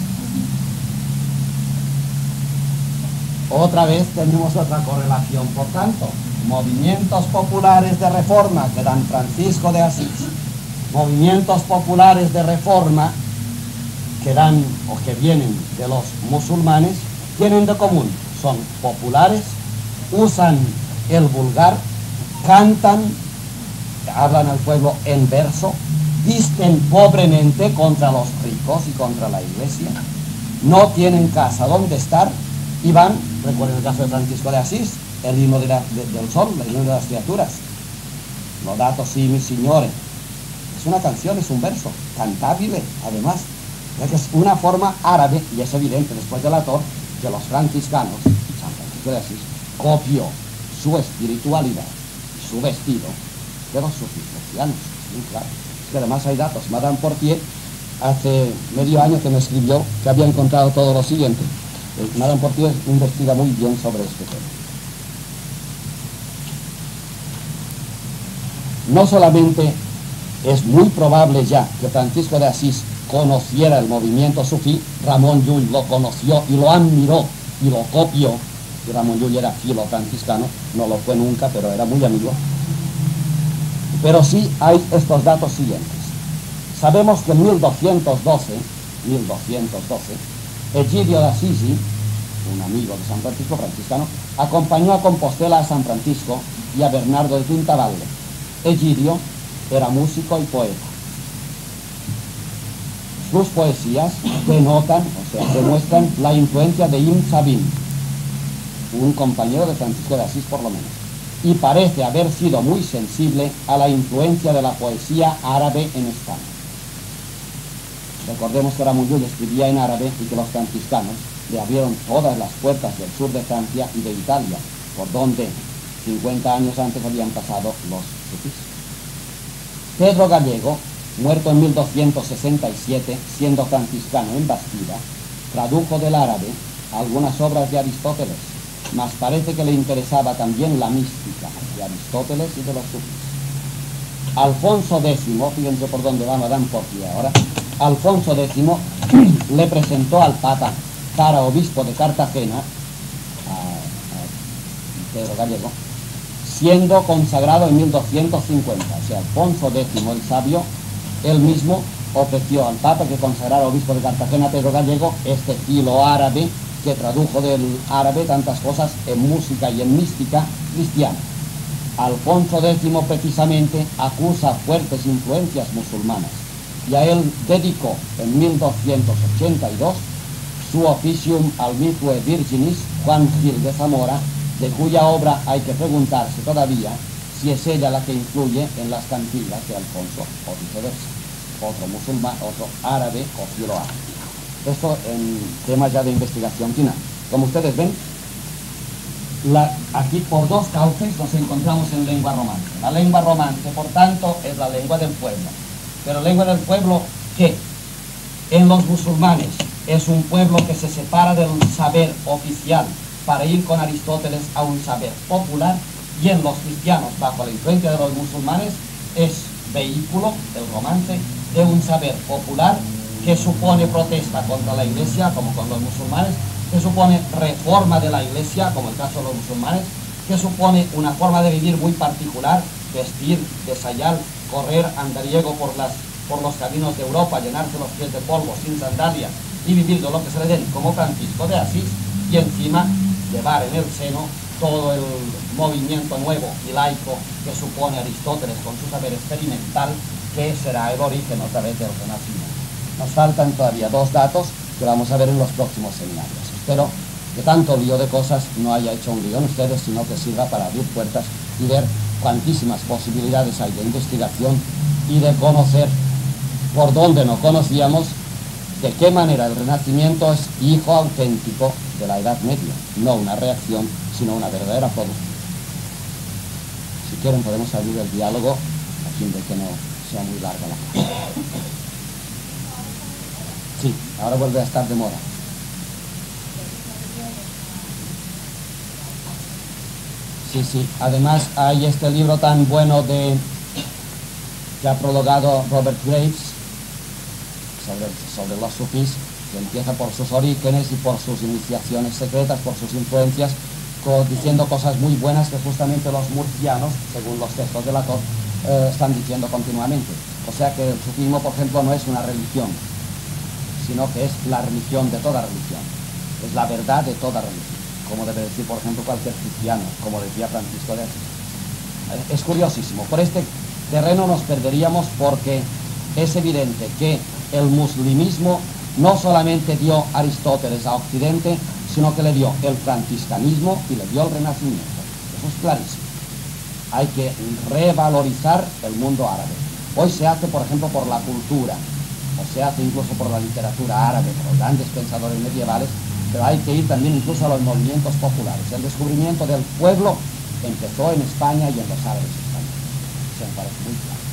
[SPEAKER 1] Otra vez tenemos otra correlación, por tanto, movimientos populares de reforma que dan Francisco de Asís, movimientos populares de reforma que dan o que vienen de los musulmanes, tienen de común, son populares, usan el vulgar, cantan, hablan al pueblo en verso, visten pobremente contra los ricos y contra la iglesia, no tienen casa donde estar y van, recuerden el caso de Francisco de Asís, el himno de la, de, del sol, el himno de las criaturas, Lodato si mi signore, es una canción, es un verso, cantable además, ya que es una forma árabe, y es evidente después del autor que los franciscanos, San Francisco de Asís, copió su espiritualidad, su vestido, de los sufis cristianos, muy claro. Es que además hay datos. Madame Portier hace medio año que me escribió que había encontrado todo lo siguiente. Eh, Madame Portier investiga muy bien sobre este tema. No solamente es muy probable ya que Francisco de Asís conociera el movimiento sufí, Ramón Llull lo conoció y lo admiró y lo copió, y Ramón Llull era filo franciscano, no lo fue nunca, pero era muy amigo. Pero sí hay estos datos siguientes. Sabemos que en mil doscientos doce, Egidio de Assisi, un amigo de San Francisco, franciscano, acompañó a Compostela a San Francisco y a Bernardo de Quintavalle. Egidio era músico y poeta. Sus poesías denotan, o sea, demuestran la influencia de Ibn Sabin, un compañero de Francisco de Asís por lo menos, y parece haber sido muy sensible a la influencia de la poesía árabe en España. Recordemos que Ramón Llull escribía en árabe y que los franciscanos le abrieron todas las puertas del sur de Francia y de Italia, por donde cincuenta años antes habían pasado los sufís. Pedro Gallego, muerto en mil doscientos sesenta y siete, siendo franciscano en Bastida, tradujo del árabe algunas obras de Aristóteles, mas parece que le interesaba también la mística de Aristóteles y de los sufís. Alfonso décimo, fíjense por dónde va Madame Portier ahora, Alfonso décimo le presentó al Papa para obispo de Cartagena, a, a Pedro Gallego, siendo consagrado en mil doscientos cincuenta. O sea, Alfonso décimo, el sabio, él mismo ofreció al Papa que consagrara obispo de Cartagena a Pedro Gallego, este filo árabe que tradujo del árabe tantas cosas en música y en mística cristiana. Alfonso décimo precisamente acusa fuertes influencias musulmanas y a él dedicó en mil doscientos ochenta y dos su Officium Almitue Virginis Juan Gil de Zamora, de cuya obra hay que preguntarse todavía si es ella la que influye en las cantigas de Alfonso o viceversa, otro musulmán, otro árabe o filo árabe. Esto en temas ya de investigación final. Como ustedes ven, la, aquí por dos cauces nos encontramos en lengua romance. La lengua romance, por tanto, es la lengua del pueblo. Pero lengua del pueblo que en los musulmanes es un pueblo que se separa del saber oficial para ir con Aristóteles a un saber popular, y en los cristianos, bajo la influencia de los musulmanes, es vehículo, el romance, de un saber popular que supone protesta contra la iglesia, como con los musulmanes, que supone reforma de la iglesia, como el caso de los musulmanes, que supone una forma de vivir muy particular, vestir, desayar, correr andariego por, las, por los caminos de Europa, llenarse los pies de polvo sin sandalias y vivir de lo que se le den, como Francisco de Asís, y encima llevar en el seno todo el movimiento nuevo y laico que supone Aristóteles con su saber experimental, que será el origen otra vez del Renacimiento. Nos faltan todavía dos datos que vamos a ver en los próximos seminarios. Espero que tanto lío de cosas no haya hecho un lío en ustedes, sino que sirva para abrir puertas y ver cuantísimas posibilidades hay de investigación y de conocer por dónde no conocíamos de qué manera el Renacimiento es hijo auténtico de la Edad Media, no una reacción, sino una verdadera producción. Si quieren podemos abrir el diálogo a fin de que no sea muy larga la cosa. Sí, ahora vuelve a estar de moda. Sí, sí. Además hay este libro tan bueno de que ha prologado Robert Graves sobre, sobre los sufís, que empieza por sus orígenes y por sus iniciaciones secretas, por sus influencias, co diciendo cosas muy buenas que justamente los murcianos, según los textos de la Torre, eh, están diciendo continuamente. O sea que el sufismo, por ejemplo, no es una religión, sino que es la religión de toda religión, es la verdad de toda religión, como debe decir, por ejemplo, cualquier cristiano, como decía Francisco de Asís. Es curiosísimo. Por este terreno nos perderíamos porque es evidente que el muslimismo no solamente dio Aristóteles a Occidente, sino que le dio el franciscanismo y le dio el Renacimiento. Eso es clarísimo. Hay que revalorizar el mundo árabe. Hoy se hace, por ejemplo, por la cultura, o se hace incluso por la literatura árabe, por los grandes pensadores medievales, pero hay que ir también incluso a los movimientos populares. El descubrimiento del pueblo empezó en España y en los árabes españoles. Eso me parece muy claro.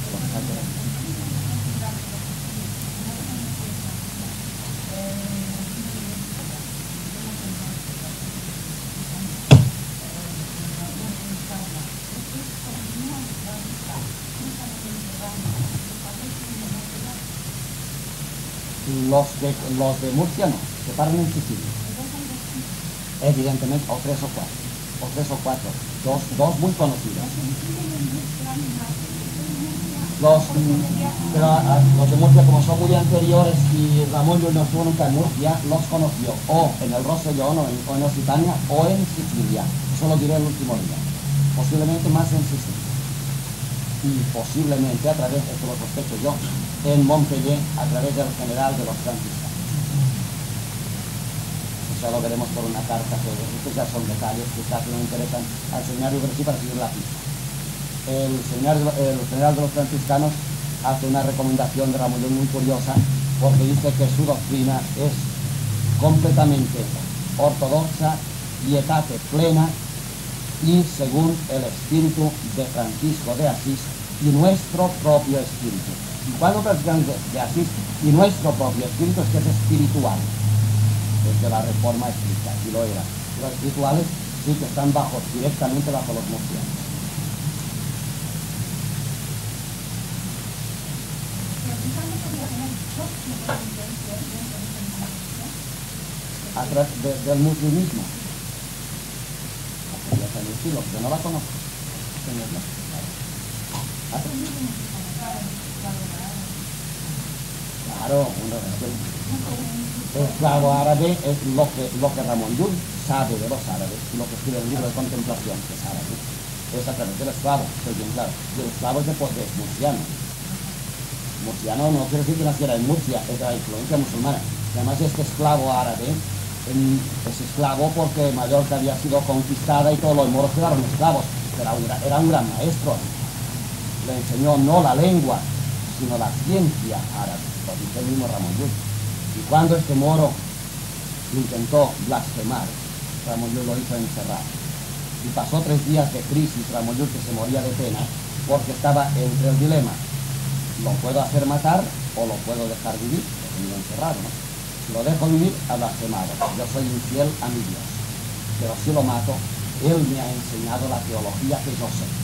[SPEAKER 1] Los de, los de Murcia no, se paran en Sicilia. Evidentemente, o tres o cuatro, o tres o cuatro, dos, dos muy conocidos. Los, pero a, los de Murcia, como son muy anteriores y Ramón Llull no estuvo nunca en Murcia, los conoció o en el Rosellón, o en, o en Occitania, o en Sicilia. Eso lo diré el último día. Posiblemente más en Sicilia. Y posiblemente a través, esto lo sospecho yo, en Montpellier, a través del general de los franciscanos. Eso lo veremos por una carta, que estos ya son detalles que casi no interesan al seminario de para seguir la pista. El, seminario, el general de los franciscanos hace una recomendación de Ramón Llull muy curiosa, porque dice que su doctrina es completamente ortodoxa, pietate plena, y según el espíritu de Francisco de Asís y nuestro propio espíritu. Y cuando practicamos de, de Asís y nuestro propio espíritu es que es espiritual, desde la Reforma estricta, y lo era. Los espirituales sí que están bajo, directamente bajo los murcianos. A través de, del muslimismo. Decirlo, yo no la conozco. Claro, el esclavo árabe es lo que, lo que Ramón Llull sabe de los árabes, lo que escribe el libro de contemplación, que es árabe, es a través del esclavo, estoy bien claro. Y el esclavo es de, pues, de murciano. Murciano no quiere decir que naciera en Murcia, es de la influencia musulmana. Y además este esclavo árabe es esclavo porque Mallorca había sido conquistada y todos los moros quedaron esclavos. Era un, era un gran maestro. Le enseñó no la lengua, sino la ciencia árabe, lo dice el mismo Ramón Llull. Y cuando este moro intentó blasfemar, Ramón Llull lo hizo encerrar. Y pasó tres días de crisis, Ramón Llull, que se moría de pena, porque estaba entre el dilema: ¿lo puedo hacer matar o lo puedo dejar vivir? Lo tenía encerrado, ¿no? Si lo dejo vivir, ha blasfemado. Yo soy infiel a mi Dios. Pero si lo mato, Él me ha enseñado la teología que yo sé.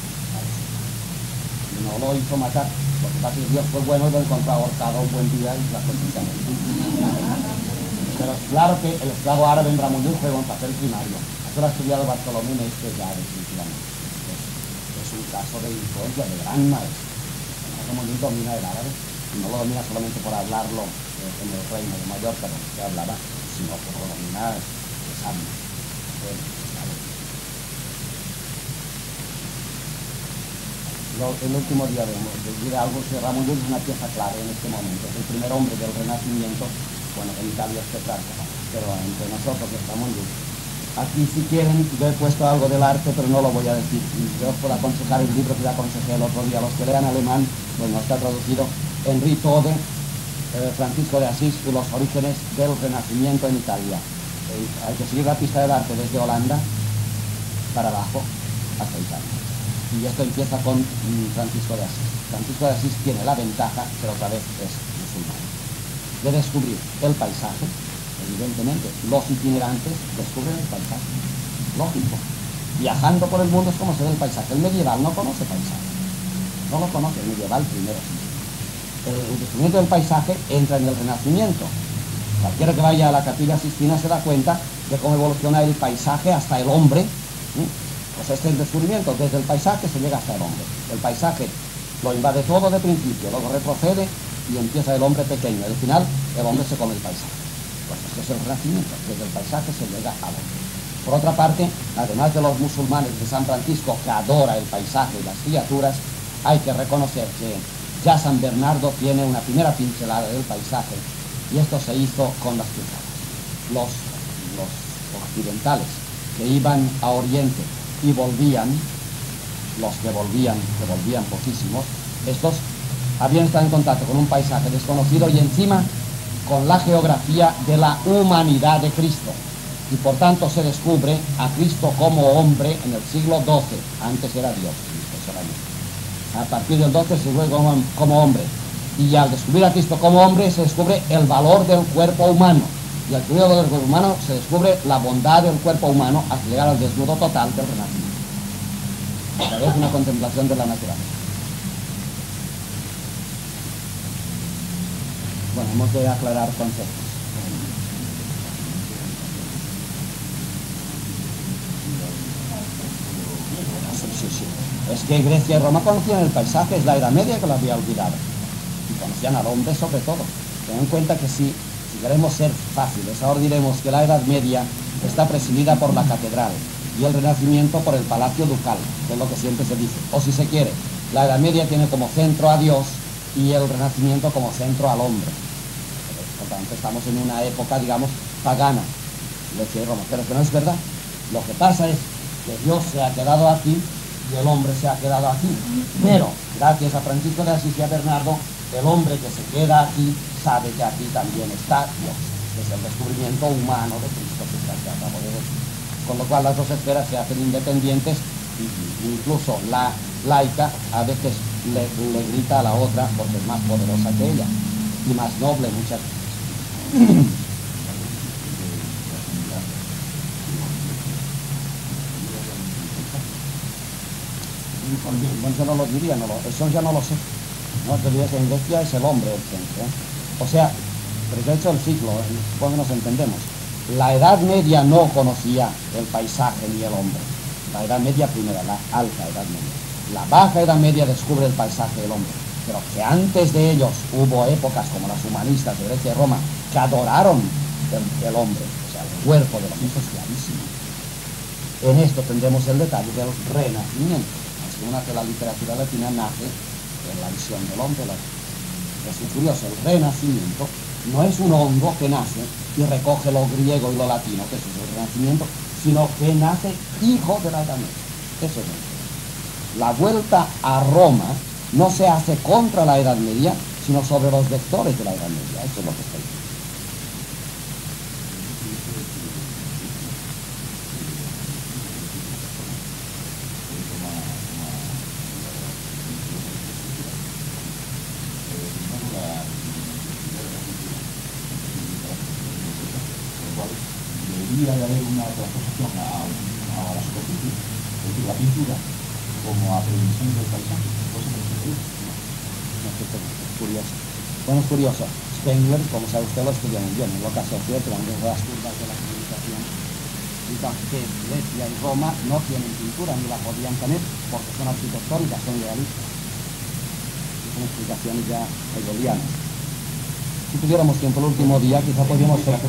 [SPEAKER 1] Y no lo hizo matar. Lo que pasa es que Dios fue bueno y lo encontró ahorcado un buen día y la cosita. Pero es claro que el esclavo árabe en Ramón Llull fue un papel primario. Eso lo ha estudiado Bartolomé Neste ya definitivamente. Es, es un caso de influencia de gran maestro. Ramón Llull domina el árabe. Y no lo domina solamente por hablarlo eh, en el reino de Mallorca, donde se hablaba, sino por lo dominar de sabio. El último día de, de, de algo que Ramón Llull es una pieza clave en este momento. Es el primer hombre del Renacimiento Bueno, en Italia es Petrarca, pero entre nosotros estamos en Lugo. Aquí, si quieren, yo he puesto algo del arte, pero no lo voy a decir. Yo os puedo aconsejar el libro que ya aconsejé el otro día. Los que lean alemán, pues no está traducido. Henri Tode, eh, Francisco de Asís y los orígenes del Renacimiento en Italia. Eh, hay que seguir la pista del arte desde Holanda para abajo hasta Italia. Y esto empieza con mm, Francisco de Asís. Francisco de Asís tiene la ventaja, pero otra vez es musulmán, de descubrir el paisaje. Evidentemente, los itinerantes descubren el paisaje, lógico. Viajando por el mundo es como se ve el paisaje. El medieval no conoce paisaje, no lo conoce, el medieval primero sí. El, el descubrimiento del paisaje entra en el Renacimiento. Cualquiera que vaya a la Capilla Sixtina se da cuenta de cómo evoluciona el paisaje hasta el hombre. ¿Sí? Pues este es el descubrimiento, desde el paisaje se llega hasta el hombre. El paisaje lo invade todo de principio, luego retrocede y empieza el hombre pequeño. Al final, el hombre se come el paisaje. Pues este es el Renacimiento, desde el paisaje se llega al hombre. Por otra parte, además de los musulmanes de San Francisco, que adora el paisaje y las criaturas, hay que reconocer que ya San Bernardo tiene una primera pincelada del paisaje, y esto se hizo con las cruzadas. Los, los occidentales que iban a Oriente y volvían, los que volvían, que volvían poquísimos, estos habían estado en contacto con un paisaje desconocido y encima con la geografía de la humanidad de Cristo, y por tanto se descubre a Cristo como hombre en el siglo doce, antes era Dios, Cristo era Dios. A partir del doce se descubre como, como hombre, y al descubrir a Cristo como hombre se descubre el valor del cuerpo humano, y al descubrir el valor del cuerpo humano se descubre la bondad del cuerpo humano hasta llegar al desnudo total del Renacimiento, a través de una contemplación de la naturaleza. Bueno, hemos de aclarar conceptos. Sí, sí, sí. Es que Grecia y Roma conocían el paisaje, es la Edad Media que lo había olvidado. Y conocían al hombre sobre todo. Ten en cuenta que si, si queremos ser fáciles, ahora diremos que la Edad Media está presidida por la catedral y el Renacimiento por el Palacio Ducal, que es lo que siempre se dice. O si se quiere, la Edad Media tiene como centro a Dios y el Renacimiento como centro al hombre. Por tanto, estamos en una época, digamos, pagana, Grecia y Roma, pero que no es verdad. Lo que pasa es que Dios se ha quedado aquí y el hombre se ha quedado aquí. Pero, gracias a Francisco de Asís y a Bernardo, el hombre que se queda aquí sabe que aquí también está Dios. Es el descubrimiento humano de Cristo que está aquí a cabo de decir. Con lo cual las dos esferas se hacen independientes, y incluso la laica a veces le, le grita a la otra porque es más poderosa que ella y más noble muchas veces. Bueno, yo no lo diría, no lo, eso ya no lo sé. No, te diría que en Grecia es el hombre el centro, ¿eh? O sea, pero de hecho el siglo, supongo que nos entendemos. La Edad Media no conocía el paisaje ni el hombre. La Edad Media primera, la alta Edad Media. La baja Edad Media descubre el paisaje del hombre. Pero que antes de ellos hubo épocas como las humanistas de Grecia y Roma que adoraron el, el hombre, o sea, el cuerpo del hombre, eso es clarísimo. En esto tendremos el detalle del Renacimiento. Es una que la literatura latina nace en la visión del hombre. La... Es muy curioso, el Renacimiento no es un hongo que nace y recoge lo griego y lo latino, que eso es el Renacimiento, sino que nace hijo de la Edad Media. Eso es el... La vuelta a Roma no se hace contra la Edad Media, sino sobre los vectores de la Edad Media. Eso es lo que está diciendo.
[SPEAKER 2] Debería de haber una transposición a, a la superficie, es decir, la pintura, como a previsión del paisaje.
[SPEAKER 1] Es curioso. Bueno, es curioso. Spengler, como sabe usted, lo estudia muy bien, en lo que asocia también las curvas de la comunicación. Entonces, que Grecia y Roma no tienen pintura, ni la podían tener, porque son arquitectónicas, son idealistas. Son explicaciones ya hegelianas. Si tuviéramos tiempo el último día, quizá podríamos ser...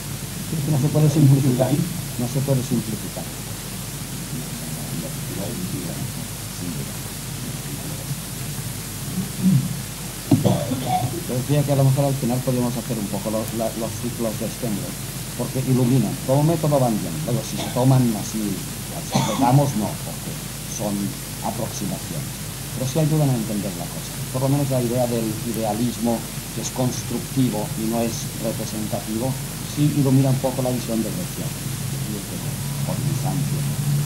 [SPEAKER 1] No se puede simplificar, no se puede simplificar. Yo decía que a lo mejor al final podríamos hacer un poco los, la, los ciclos de Stengler, porque iluminan. Todo método van bien. Luego, si se toman así, las apretamos, no, porque son aproximaciones. Pero sí ayudan a entender la cosa. Por lo menos la idea del idealismo, que es constructivo y no es representativo, sí ilumina un poco la visión del deseo. Por Bizancio.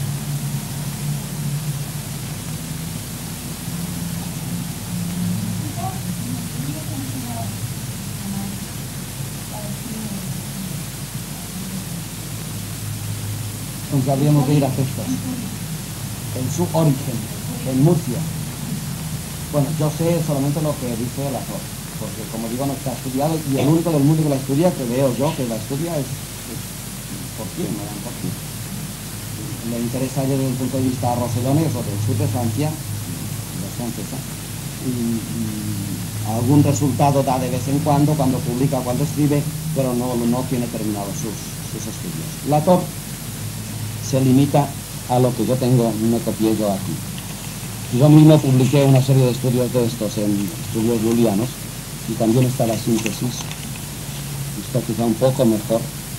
[SPEAKER 1] Entonces habríamos de ir a textos. En su origen, en Murcia. Bueno, yo sé solamente lo que dice el autor, porque como digo no está estudiado y el único del mundo que la estudia, que veo yo que la estudia, es, es por quién, no dan por quién. Le interesa desde el punto de vista rosellonés o del sur de Francia, de francesa, y, y algún resultado da de vez en cuando, cuando publica, cuando escribe, pero no, no tiene terminados sus, sus estudios. El autor se limita a lo que yo tengo, me copié yo aquí. Yo mismo publiqué una serie de estudios de estos en estudios julianos y también está la síntesis. Está quizá un poco mejor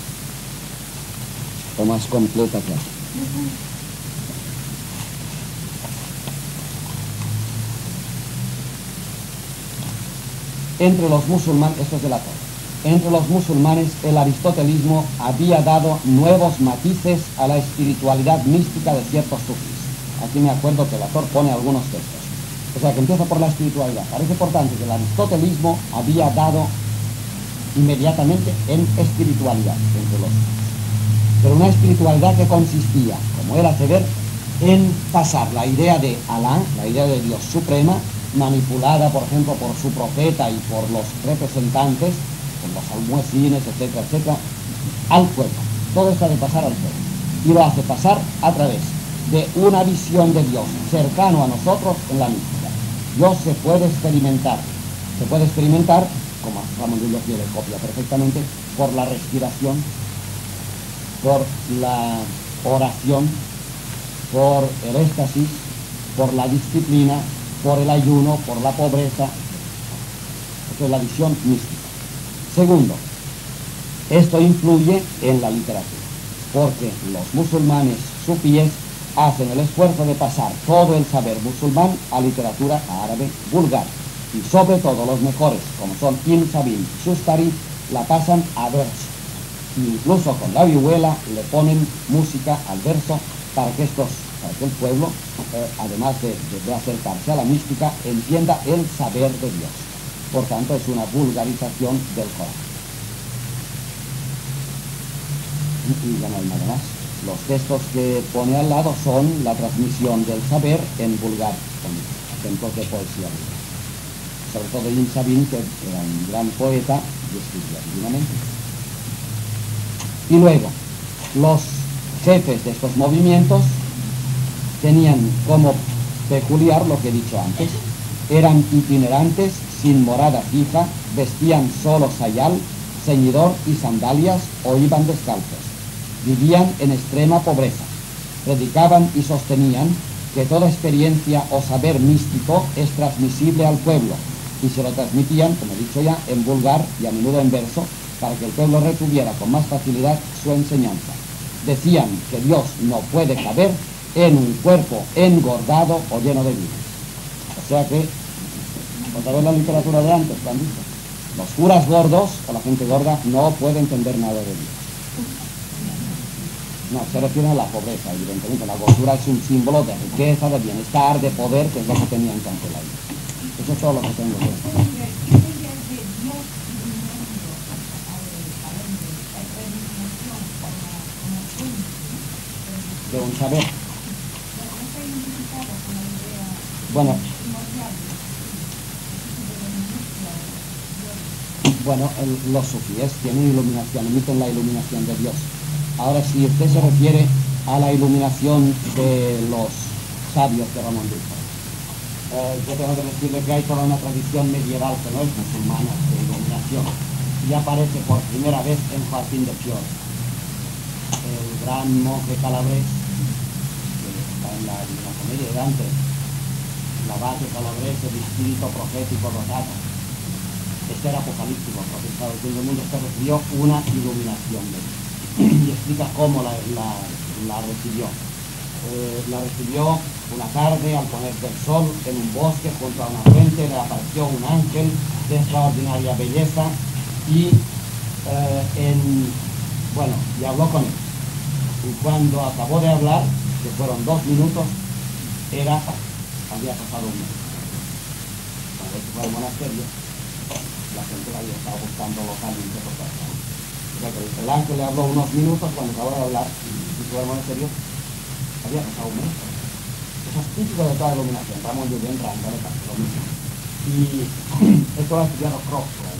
[SPEAKER 1] o más completa que aquí. Entre los musulmanes, esto es de la Torah, entre los musulmanes el aristotelismo había dado nuevos matices a la espiritualidad mística de ciertos sufis. Aquí me acuerdo que el autor pone algunos textos. O sea, que empieza por la espiritualidad. Parece, por tanto, que el aristotelismo había dado inmediatamente en espiritualidad entre los sufis. Pero una espiritualidad que consistía, como él hace ver, en pasar la idea de Alá, la idea de Dios suprema, manipulada, por ejemplo, por su profeta y por los representantes, por los almuecines, etcétera, etcétera, al cuerpo. Todo esto ha de pasar al cuerpo. Y lo hace pasar a través de una visión de Dios cercano a nosotros en la mística. Dios se puede experimentar, se puede experimentar, como Ramón de Dios le copia perfectamente, por la respiración, por la oración, por el éxtasis, por la disciplina, por el ayuno, por la pobreza. Esta es la visión mística. Segundo, esto influye en la literatura, porque los musulmanes sufíes hacen el esfuerzo de pasar todo el saber musulmán a literatura árabe vulgar, y sobre todo los mejores, como son Ibn Sabin, Shustari, la pasan a verso. Incluso con la vihuela le ponen música al verso para que estos, para que el pueblo, eh, además de, de, de acercarse a la mística, entienda el saber de Dios. Por tanto, es una vulgarización del Corán. Y ya no hay nada más. Los textos que pone al lado son la transmisión del saber en vulgar, con ejemplos de poesía. Sobre todo Ibn Sabin, que era un gran poeta y escribía divinamente. Y luego, los jefes de estos movimientos tenían como peculiar lo que he dicho antes. Eran itinerantes, sin morada fija, vestían solo sayal, ceñidor y sandalias o iban descalzos. Vivían en extrema pobreza, predicaban y sostenían que toda experiencia o saber místico es transmisible al pueblo, y se lo transmitían, como he dicho ya, en vulgar y a menudo en verso, para que el pueblo retuviera con más facilidad su enseñanza. Decían que Dios no puede caber en un cuerpo engordado o lleno de vida. O sea que, otra vez la literatura de antes, ¿lo han visto? Los curas gordos, o la gente gorda, no puede entender nada de Dios. No, se refiere a la pobreza, evidentemente. La gordura es un símbolo de riqueza, de bienestar, de poder, que es lo que tenían tanto la vida. Eso es todo lo que tengo yo. De un saber. Bueno, bueno el, los sufíes tienen iluminación, emiten la iluminación de Dios. Ahora, si usted se refiere a la iluminación de los sabios de Ramón de eh, yo tengo que decirle que hay toda una tradición medieval que no es musulmana de iluminación, y aparece por primera vez en Joaquín de Fior, el gran monje calabrés, que está en la, en la comedia de Dante, la base calabrese, el espíritu profético rotado.
[SPEAKER 3] ser apocalíptico, porque claro, el fin del mundo se recibió una iluminación de él. Y explica cómo la, la, la recibió. Eh, la recibió una tarde al ponerse el sol en un bosque junto a una fuente, le apareció un ángel de extraordinaria belleza y, eh, en, bueno, y habló con él. Y cuando acabó de hablar, que fueron dos minutos, era, había pasado un mes. Cuando él se fue al monasterio, la gente la había estado buscando localmente por todas partes. O sea que el ángel le habló unos minutos cuando acabó de hablar y se fue al monasterio, había pasado un mes. Eso es típico de toda iluminación. Ramón Llull, Randall, lo mismo. Y esto lo ha estudiado Croft.